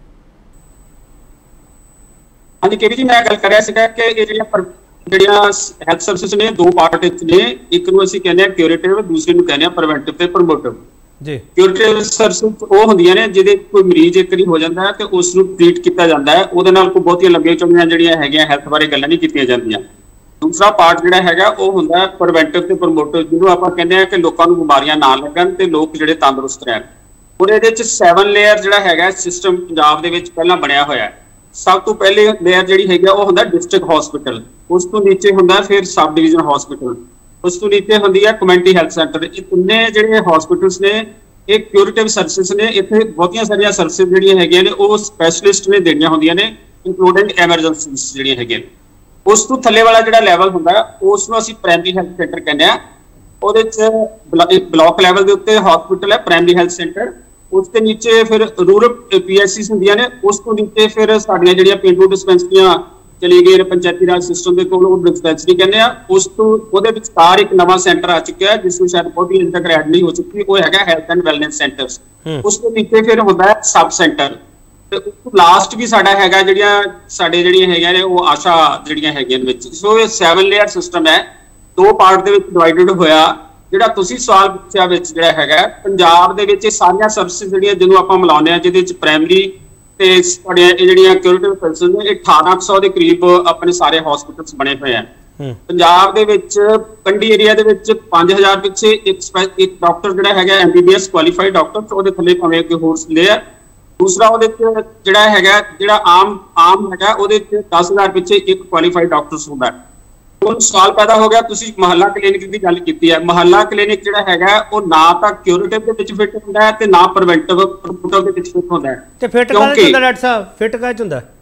हाँ जी केवी जी, मैं गल कर रहा सीगा कि ਜਿਹੜੀਆਂ ਹੈਲਥ ਸਰਵਿਸਿਜ਼ ਨੇ ਦੋ ਪਾਰਟ ਵਿੱਚ ਨੇ। ਇੱਕ ਨੂੰ ਅਸੀਂ ਕਹਿੰਦੇ ਆ ਕਿਊਰੇਟਿਵ, ਦੂਸਰੇ ਨੂੰ ਕਹਿੰਦੇ ਆ ਪ੍ਰੀਵੈਂਟਿਵ ਤੇ ਪ੍ਰਮੋਟਿਵ। ਜੀ ਕਿਊਰੇਟਿਵ ਸਰਵਿਸਿਜ਼ ਉਹ ਹੁੰਦੀਆਂ ਨੇ ਜਿਹਦੇ ਕੋਈ ਮਰੀਜ਼ ਇੱਕ ਵਾਰੀ ਹੋ ਜਾਂਦਾ ਹੈ ਤੇ ਉਸ ਨੂੰ ਟ੍ਰੀਟ ਕੀਤਾ ਜਾਂਦਾ ਹੈ, ਉਹਦੇ ਨਾਲ ਕੋਈ ਬਹੁਤੀਆਂ ਲੰਬੀਆਂ ਚੌੜੀਆਂ ਜਿਹੜੀਆਂ ਹੈਗੀਆਂ ਹੈਲਥ ਬਾਰੇ ਗੱਲਾਂ ਨਹੀਂ ਕੀਤੀਆਂ ਜਾਂਦੀਆਂ। ਦੂਸਰਾ ਪਾਰਟ ਜਿਹੜਾ ਹੈਗਾ ਉਹ ਹੁੰਦਾ ਪ੍ਰੀਵੈਂਟਿਵ ਤੇ ਪ੍ਰਮੋਟਿਵ, ਜਿਹਨੂੰ ਆਪਾਂ ਕਹਿੰਦੇ ਆ ਕਿ ਲੋਕਾਂ ਨੂੰ ਬਿਮਾਰੀਆਂ ਨਾ ਲੱਗਣ ਤੇ ਲੋਕ ਜਿਹੜੇ ਤੰਦਰੁਸਤ ਰਹਿਣ। ਹੁਣ ਇਹਦੇ ਵਿੱਚ 7 ਲੇਅਰ ਜਿਹੜਾ ਹੈਗਾ ਸਿਸਟਮ ਪੰਜਾਬ ਦੇ ਵਿੱਚ ਪਹਿਲਾਂ ਬਣਿਆ ਹੋਇਆ ਹੈ। ਸਭ ਤੋਂ ਪਹਿਲੇ ਲੇਅਰ ਜਿਹੜੀ ਹੈਗੀ ਉਹ ਹੁੰਦਾ ਡਿਸਟ੍ਰਿਕਟ ਹਸਪੀਟਲ, ਉਸ ਤੋਂ ਨੀਚੇ ਹੁੰਦਾ ਫਿਰ ਸਬ ਡਿਵੀਜ਼ਨ ਹਸਪੀਟਲ, ਉਸ ਤੋਂ ਨੀਚੇ ਹੁੰਦੀ ਹੈ ਕਮਿਊਨਿਟੀ ਹੈਲਥ ਸੈਂਟਰ। ਇਹ ਤਿੰਨੇ ਜਿਹੜੇ ਹਸਪੀਟਲਸ ਨੇ ਇਹ ਕਿਊਰੇਟਿਵ ਸਰਵਿਸਿਜ਼ ਨੇ। ਇੱਥੇ ਬਹੁਤੀਆਂ ਸਾਰੀਆਂ ਸਰਵਿਸਿਜ਼ ਜਿਹੜੀਆਂ ਹੈਗੀਆਂ ਨੇ ਉਹ ਸਪੈਸ਼ਲਿਸਟ ਨੇ ਦੇਣੀਆਂ ਹੁੰਦੀਆਂ ਨੇ, ਇਨਕਲੂਡਿੰਗ ਐਮਰਜੈਂਸੀਜ਼ ਜਿਹੜੀਆਂ ਹੈਗੀਆਂ। ਉਸ ਤੋਂ ਥੱਲੇ ਵਾਲਾ ਜਿਹੜਾ ਲੈਵਲ ਹੁੰਦਾ ਉਸ ਨੂੰ ਅਸੀਂ ਪ੍ਰਾਇਮਰੀ ਹੈਲਥ ਸੈਂਟਰ ਕਹਿੰਦੇ ਆ। ਉਹਦੇ 'ਚ ਬਲਾਕ ਲੈਵਲ ਦੇ ਉੱਤੇ ਹਸਪੀਟਲ ਹੈ ਪ੍ਰਾਇਮਰੀ ਹੈਲਥ ਸੈਂਟਰ, ਉਸ ਦੇ ਨੀਚੇ ਫਿਰ ਰੂਰਲ PSCs ਹੁੰਦੀਆਂ ਨੇ, ਉਸ ਤੋਂ ਨੀਚੇ ਫਿਰ ਸਾਡੀਆਂ ਜਿਹੜੀਆਂ ਪੇਂਡੂ ਡਿਸਪੈਂਸਰੀਆਂ ਚਲੀ ਗਈਆਂ ਨੇ ਪੰਚਾਇਤੀ ਰਾਜ ਸਿਸਟਮ ਦੇ ਕੋਲ, ਉਹ ਡਿਸਪੈਂਸਰੀ ਕਹਿੰਦੇ ਆ। ਉਸ ਤੋਂ ਉਹਦੇ ਵਿਚਕਾਰ ਇੱਕ ਨਵਾਂ ਸੈਂਟਰ ਆ ਚੁੱਕਿਆ ਜਿਸ ਨੂੰ ਸ਼ਾਇਦ ਬਹੁਤੀ ਅਜੇ ਤੱਕ ਐਡ ਨਹੀਂ ਹੋ ਚੁੱਕੀ, ਉਹ ਹੈਗਾ ਹੈਲਥ ਐਂਡ ਵੈਲਨੈਸ ਸੈਂਟਰਸ। ਉਸ ਤੋਂ ਨੀਚੇ ਫਿਰ ਹੁੰਦਾ ਸਬ ਸੈਂਟਰ ਤੇ ਉਸ ਤੋਂ ਲਾਸਟ ਵੀ ਸਾਡਾ ਹੈਗਾ ਜਿਹੜੀਆਂ ਹੈਗੀਆਂ ਨੇ ਉਹ ਆਸ਼ਾ ਜਿਹੜੀਆਂ ਹੈਗੀਆਂ ਵਿੱਚ। ਸੋ ਇਹ 7 ਲੇਅਰ ਸਿਸਟਮ ਹੈ, ਦੋ ਪਾਰਟ ਦੇ ਵਿੱਚ ਡਿਵਾਈਡਡ ਹੋਇਆ। ਜਿਹੜਾ ਤੁਸੀਂ ਸਵਾਲ ਪੁੱਛਿਆ ਵਿੱਚ ਜਿਹੜਾ ਹੈਗਾ ਪੰਜਾਬ ਦੇ ਵਿੱਚ ਇਹ ਸਾਰੀਆਂ ਸਰਵਿਸਿਜ਼ ਜਿਹੜੀਆਂ ਜਿਹਨੂੰ ਆਪਾਂ ਮਿਲਾਉਂਦੇ ਆ, ਜਿਹਦੇ ਵਿੱਚ ਪ੍ਰਾਇਮਰੀ ਤੇ ਸਾਡੀਆਂ ਇਹ ਜਿਹੜੀਆਂ ਕਿਊਰੇਟਿਵ ਸਰਵਿਸਿਜ਼ ਨੇ 1800 ਦੇ ਕਰੀਬ ਆਪਣੇ ਸਾਰੇ ਹਸਪੀਟਲਸ ਬਣੇ ਹੋਏ ਆ ਪੰਜਾਬ ਦੇ ਵਿੱਚ। ਕੰਢੀ ਏਰੀਆ ਦੇ ਵਿੱਚ 5000 ਪਿੱਛੇ ਇੱਕ ਡਾਕਟਰ ਜਿਹੜਾ ਹੈਗਾ MBBS ਕੁਆਲੀਫਾਈਡ ਡਾਕਟਰ, ਉਹਦੇ ਥੱਲੇ ਭਾਵੇਂ ਕੋਈ ਹੋਰ ਲੇਅਰ। ਦੂਸਰਾ ਉਹਦੇ ਚ ਜਿਹੜਾ ਹੈਗਾ ਜਿਹੜਾ ਆਮ ਹੈਗਾ ਉਹਦੇ ਚ 10000 ਪਿੱਛੇ ਇੱਕ ਕੁਆਲੀਫਾਈਡ ਡਾਕਟਰ ਹੁੰਦਾ। ਹੁਣ ਸਵਾਲ ਪੈਦਾ ਹੋ ਗਿਆ, ਤੁਸੀਂ ਮੁਹੱਲਾ ਕਲੀਨਿਕ ਦੀ ਗੱਲ ਕੀਤੀ ਹੈ। ਮੁਹੱਲਾ ਕਲੀਨਿਕ ਜਿਹੜਾ ਹੈਗਾ ਉਹ ਨਾ ਤਾਂ ਕਿਊਰੇਟਿਵ ਦੇ ਵਿੱਚ ਫਿੱਟ ਹੁੰਦਾ ਹੈ ਤੇ ਨਾ ਪ੍ਰੀਵੈਂਟਿਵ ਦੇ ਵਿੱਚ ਫਿੱਟ ਹੁੰਦਾ ਹੈ। ਤੇ ਫਿੱਟ ਕਾਹਦੇ ਚ ਹੁੰਦਾ ਡਾਕਟਰ ਸਾਹਿਬ? ਫਿੱਟ ਕਾਹਦੇ ਚ ਹੁੰਦਾ?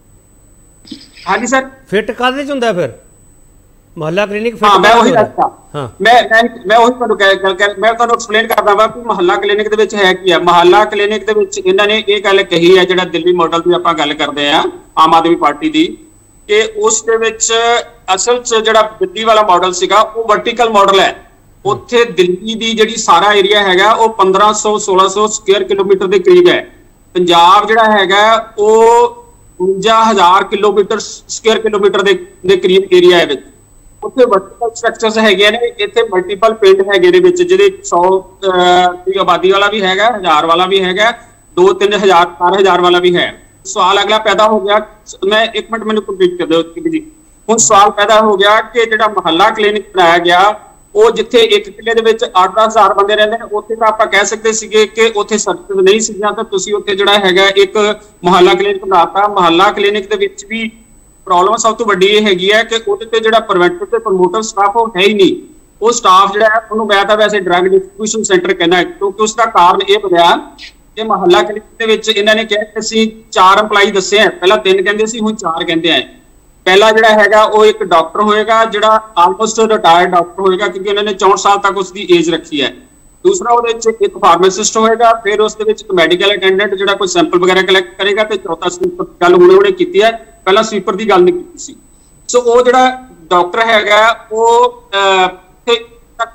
ਹਾਂਜੀ ਸਰ, ਫਿੱਟ ਕਾਹਦੇ ਚ ਹੁੰਦਾ ਫਿਰ ਮੁਹੱਲਾ ਕਲੀਨਿਕ? ਹਾਂ ਮੈਂ ਉਹੀ ਦੱਸਦਾ, ਮੈਂ ਉਹੀ ਤੁਹਾਨੂੰ ਮੈਂ ਤੁਹਾਨੂੰ ਐਕਸਪਲੇਨ ਕਰਦਾ ਵਾ ਕਿ ਮੁਹੱਲਾ ਕਲੀਨਿਕ ਦੇ ਵਿੱਚ ਹੈ ਕੀ ਹੈ। ਮੁਹੱਲਾ ਕਲੀਨਿਕ ਦੇ ਵਿੱਚ ਇਹਨਾਂ ਨੇ ਇਹ ਗੱਲ ਕਹੀ ਹੈ, ਜਿਹੜਾ ਦਿੱਲੀ ਮਾਡਲ ਦੀ ਆਪਾਂ ਗੱਲ ਕਰਦੇ ਆ ਆਮ ਆਦਮੀ ਪਾਰਟੀ ਦੀ, ਕਿ ਉਸ ਦੇ ਵਿੱਚ ਅਸਲ 'ਚ ਜਿਹੜਾ ਦਿੱਲੀ ਵਾਲਾ ਮਾਡਲ ਸੀਗਾ ਉਹ ਵਰਟੀਕਲ ਮਾਡਲ ਹੈ। ਉੱਥੇ ਦਿੱਲੀ ਦੀ ਜਿਹੜੀ ਸਾਰਾ ਏਰੀਆ ਹੈਗਾ ਉਹ 1500-1600 ਸਕੁਅਰ ਕਿਲੋਮੀਟਰ ਦੇ ਕਰੀਬ ਹੈ। ਪੰਜਾਬ ਜਿਹੜਾ ਹੈਗਾ ਉਹ 59000 ਸਕੁਅਰ ਕਿਲੋਮੀਟਰ ਦੇ ਕਰੀਬ ਏਰੀਆ ਹੈ ਵਿੱਚ। ਉੱਥੇ ਵਰਟੀਕਲ ਸਟਰਕਚਰਸ ਹੈਗੇ ਨੇ, ਇੱਥੇ ਮਲਟੀਪਲ ਪਿੰਡ ਹੈਗੇ ਨੇ ਵਿੱਚ, ਜਿਹਦੇ 100 ਦੀ ਆਬਾਦੀ ਵਾਲਾ ਵੀ ਹੈਗਾ, 1000 ਵਾਲਾ ਵੀ ਹੈਗਾ, 2-3000 4000 ਵਾਲਾ ਵੀ ਹੈ। ਸਵਾਲ ਅਗਲਾ ਪੈਦਾ ਹੋ ਗਿਆ, ਮੈਂ ਇੱਕ ਮਿੰਟ ਮੈਨੂੰ ਕੰਪਲੀਟ ਕਰ ਦਿਓ ਜੀ। ਹੁਣ ਸਵਾਲ ਪੈਦਾ ਹੋ ਗਿਆ ਕਿ ਜਿਹੜਾ ਮੁਹੱਲਾ ਕਲੀਨਿਕ ਬਣਾਇਆ ਗਿਆ ਉਹ ਜਿੱਥੇ ਇੱਕ ਕਿਲੇ ਦੇ ਵਿੱਚ 8-10 ਹਜ਼ਾਰ ਬੰਦੇ ਰਹਿੰਦੇ ਨੇ, ਉੱਥੇ ਤਾਂ ਆਪਾਂ ਕਹਿ ਸਕਦੇ ਸੀਗੇ ਕਿ ਉੱਥੇ ਸਰਵਿਸ ਨਹੀਂ ਸੀਗੀਆਂ, ਤਾਂ ਤੁਸੀਂ ਉੱਥੇ ਜਿਹੜਾ ਹੈਗਾ ਇੱਕ ਮੁਹੱਲਾ ਕਲੀਨਿਕ ਬਣਾਤਾ। ਮੁਹੱਲਾ ਕਲੀਨਿਕ ਦੇ ਵਿੱਚ ਵੀ ਪ੍ਰੋਬਲਮ ਸਭ ਤੋਂ ਵੱਡੀ ਇਹ ਹੈਗੀ ਹੈ ਕਿ ਉਹਦੇ ਤੇ ਜਿਹੜਾ ਪ੍ਰੀਵੈਂਟਿਵ ਤੇ ਪ੍ਰਮੋਟਿਵ ਸਟਾਫ ਉਹ ਹੈ ਹੀ ਨਹੀਂ। ਉਹ ਸਟਾਫ ਜਿਹੜਾ ਹੈ ਉਹਨੂੰ ਮੈਂ ਤਾਂ ਵੈਸੇ ਡਰੱਗ ਡਿਸਟ੍ਰੀਬਿਊਸ਼ਨ ਸੈਂਟਰ ਕਹਿੰਦਾ, ਕਿਉਂਕਿ ਉਸ ਦਾ ਕਾਰਨ ਇਹ ਬਣਿਆ ਕਿ ਮੁਹੱਲਾ ਕਲੀਨਿਕ ਦੇ ਵਿੱਚ ਇਹਨਾਂ ਨੇ ਕਿਹਾ ਕਿ ਅਸੀਂ 4 EMPLOYEE ਦੱਸੇ ਆ, ਪਹਿਲਾਂ 3 ਕਹਿੰਦੇ ਸੀ, ਹੁਣ 4 ਕਹਿੰਦੇ ਆ। ਪਹਿਲਾ ਜਿਹੜਾ ਹੈਗਾ ਉਹ ਇੱਕ ਡਾਕਟਰ ਹੋਏਗਾ ਜਿਹੜਾ ਆਲਮੋਸਟ ਰਿਟਾਇਰਡ ਡਾਕਟਰ ਹੋਏਗਾ, ਕਿਉਂਕਿ ਉਹਨਾਂ ਨੇ 64 ਸਾਲ ਤੱਕ ਉਸ ਦੀ ਏਜ ਰੱਖੀ ਹੈ। ਦੂਸਰਾ ਉਹਦੇ ਵਿੱਚ ਇੱਕ ਫਾਰਮਾਸਿਸਟ ਹੋਏਗਾ, ਫਿਰ ਉਸ ਦੇ ਵਿੱਚ ਇੱਕ ਮੈਡੀਕਲ ਅਟੈਂਡੈਂਟ ਜਿਹੜਾ ਕੋਈ ਸੈਂਪਲ ਵਗੈਰਾ ਕਲੈਕਟ ਕਰੇਗਾ, ਤੇ ਚੌਥਾ ਸਵੀਪਰ। ਗੱਲ ਹੁਣੇ ਕੀਤੀ ਹੈ, ਪਹਿਲਾਂ ਸਵੀਪਰ ਦੀ ਗੱਲ ਨਹੀਂ ਕੀਤੀ ਸੀ। ਸੋ ਉਹ ਜਿਹੜਾ ਡਾਕਟਰ ਹੈਗਾ ਉਹ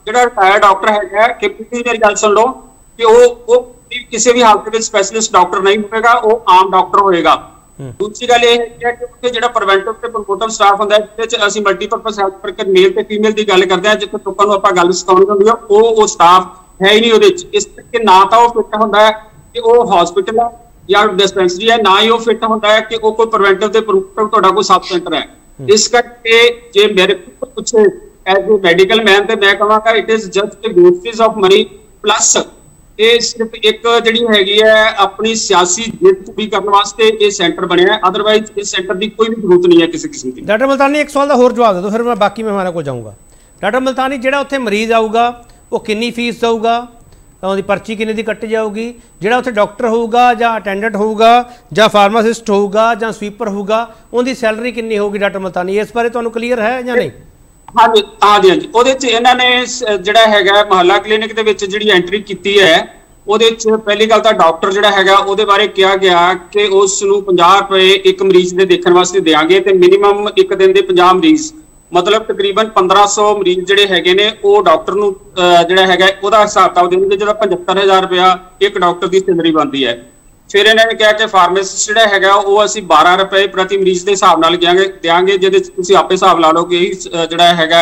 ਜਿਹੜਾ ਰਿਟਾਇਰਡ ਡਾਕਟਰ ਹੈਗਾ ਕਿ ਤੁਸੀਂ ਮੇਰੀ ਗੱਲ ਸੁਣ ਲਓ ਕਿ ਉਹ ਕਿਸੇ ਵੀ ਹਾਲਤ ਵਿੱਚ ਸਪੈਸ਼ਲਿਸਟ ਡਾਕਟਰ ਨਹੀਂ ਹੋਵੇਗਾ, ਉਹ ਆਮ ਡਾਕਟਰ ਹੋਏਗਾ। ਦੂਜੀ ਗੱਲ ਇਹ ਹੈ ਕਿ ਉੱਥੇ ਜਿਹੜਾ ਪ੍ਰੀਵੈਂਟਿਵ ਤੇ ਪ੍ਰਮੋਟਿਵ ਸਟਾਫ ਹੁੰਦਾ ਹੈ, ਜਿਹਦੇ ਚ ਅਸੀਂ ਮਲਟੀਪਰਪਸ ਹੈਲਥ ਵਰਕਰ ਮੇਲ ਤੇ ਫੀਮੇਲ ਦੀ ਗੱਲ ਕਰਦੇ ਹਾਂ, ਜਿੱਥੇ ਲੋਕਾਂ ਨੂੰ ਆਪਾਂ ਗੱਲ ਸਿਖਾਉਣੀ ਹੁੰਦੀ ਆ, ਉਹ ਸਟਾਫ ਹੈ ਹੀ ਨਹੀਂ ਉਹਦੇ ਚ। ਇਸ ਕਰਕੇ ਨਾ ਤਾਂ ਉਹ ਫਿੱਟ ਹੁੰਦਾ ਹੈ ਕਿ ਉਹ ਹਸਪੀਟਲ ਹੈ ਜਾਂ ਡਿਸਪੈਂਸਰੀ ਹੈ, ਨਾ ਹੀ ਉਹ ਫਿੱਟ ਹੁੰਦਾ ਹੈ ਕਿ ਉਹ ਕੋਈ ਪ੍ਰੀਵੈਂਟਿਵ ਤੇ ਪ੍ਰਮੋਟਿਵ ਤੁਹਾਡਾ ਕੋਈ ਸਬ ਸੈਂਟਰ ਹੈ। ਇਸ ਕਰਕੇ ਜੇ ਮੇਰੇ ਕੋਲ ਪੁੱਛੇ ਐਜ਼ ਏ ਮੈਡੀਕਲ ਮੈਨ ਤੇ ਮੈਂ ਕਹਾਂਗਾ it is just a wastage of money, plus ਇਹ ਸਿਰਫ ਇੱਕ ਜਿਹੜੀ ਹੈਗੀ ਹੈ ਆਪਣੀ ਸਿਆਸੀ ਜਿੱਤ ਪੂਰੀ ਕਰਨ ਵਾਸਤੇ ਇਹ ਸੈਂਟਰ ਬਣਿਆ ਹੈ। ਅਦਰਵਾਈਜ਼ ਇਸ ਸੈਂਟਰ ਦੀ ਕੋਈ ਵੀ ਜ਼ਰੂਰਤ ਨਹੀਂ ਹੈ ਕਿਸੇ ਕਿਸਮ ਦੀ। ਡਾਕਟਰ ਮਲਤਾਨੀ ਇੱਕ ਸਵਾਲ ਦਾ ਹੋਰ ਜਵਾਬ ਦੇ ਦਿਓ, ਫਿਰ ਮੈਂ ਬਾਕੀ ਮਹਿਮਾਨਾਂ ਕੋਲ ਜਾਊਂਗਾ। ਡਾਕਟਰ ਮਲਤਾਨੀ, ਜਿਹੜਾ ਉੱਥੇ ਮਰੀਜ਼ ਆਊਗਾ ਉਹ ਕਿੰਨੀ ਫੀਸ ਦਊਗਾ, ਉਹਦੀ ਪਰਚੀ ਕਿੰਨੇ ਦੀ ਕੱਟੀ ਜਾਊਗੀ? ਜਿਹੜਾ ਉੱਥੇ ਡਾਕਟਰ ਹੋਊਗਾ ਜਾਂ ਅਟੈਂਡੈਂਟ ਹੋਊਗਾ ਜਾਂ ਫਾਰਮਾਸਿਸਟ ਹੋਊਗਾ ਜਾਂ ਸਵੀਪਰ ਹੋਊਗਾ, ਉਹਦੀ ਸੈਲਰੀ ਕਿੰਨੀ ਹੋਊਗੀ? ਡਾਕਟਰ ਮਲਤਾਨੀ, ਇਸ ਬਾਰੇ ਤੁਹਾਨੂੰ ਕਲੀਅਰ ਹੈ ਜਾਂ ਨਹੀਂ? ਹਾਂਜੀ ਹਾਂਜੀ ਹਾਂਜੀ, ਉਹਦੇ ਚ ਇਹਨਾਂ ਨੇ ਜਿਹੜਾ ਹੈਗਾ ਮੁਹੱਲਾ ਕਲੀਨਿਕ ਦੇ ਵਿੱਚ ਜਿਹੜੀ ਐਂਟਰੀ ਕੀਤੀ ਹੈ, ਉਹਦੇ ਚ ਪਹਿਲੀ ਗੱਲ ਤਾਂ ਡਾਕਟਰ ਜਿਹੜਾ ਹੈਗਾ ਉਹਦੇ ਬਾਰੇ ਕਿਹਾ ਗਿਆ ਕਿ ਉਸ ਨੂੰ 50 ਰੁਪਏ ਇੱਕ ਮਰੀਜ਼ ਦੇ ਦੇਖਣ ਵਾਸਤੇ ਦੇਾਂਗੇ ਤੇ ਮਿਨੀਮਮ ਇੱਕ ਦਿਨ ਦੇ 50 ਮਰੀਜ਼, ਮਤਲਬ ਤਕਰੀਬਨ 1500 ਮਰੀਜ਼ ਜਿਹੜੇ ਹੈਗੇ ਨੇ ਉਹ ਡਾਕਟਰ ਨੂੰ ਜਿਹੜਾ ਹੈਗਾ ਉਹਦਾ ਹਿਸਾਬ ਤਾਂ ਦੇਣਗੇ, ਜਿਹੜਾ 75000 ਰੁਪਇਆ ਇੱਕ ਡਾਕਟਰ ਦੀ ਸੈਲਰੀ ਬਣਦੀ ਹੈ। ਫਿਰ ਇਹਨਾਂ ਨੇ ਕਿਹਾ ਕਿ ਫਾਰਮਾਸਿਸਟ ਜਿਹੜਾ ਹੈਗਾ ਉਹ ਅਸੀਂ 12 ਰੁਪਏ ਪ੍ਰਤੀ ਮਰੀਜ਼ ਦੇ ਹਿਸਾਬ ਨਾਲ ਦਿਆਂਗੇ, ਜਿਹਦੇ ਚ ਤੁਸੀਂ ਆਪੇ ਹਿਸਾਬ ਲਾ ਲਓ ਕਿ ਜਿਹੜਾ ਹੈਗਾ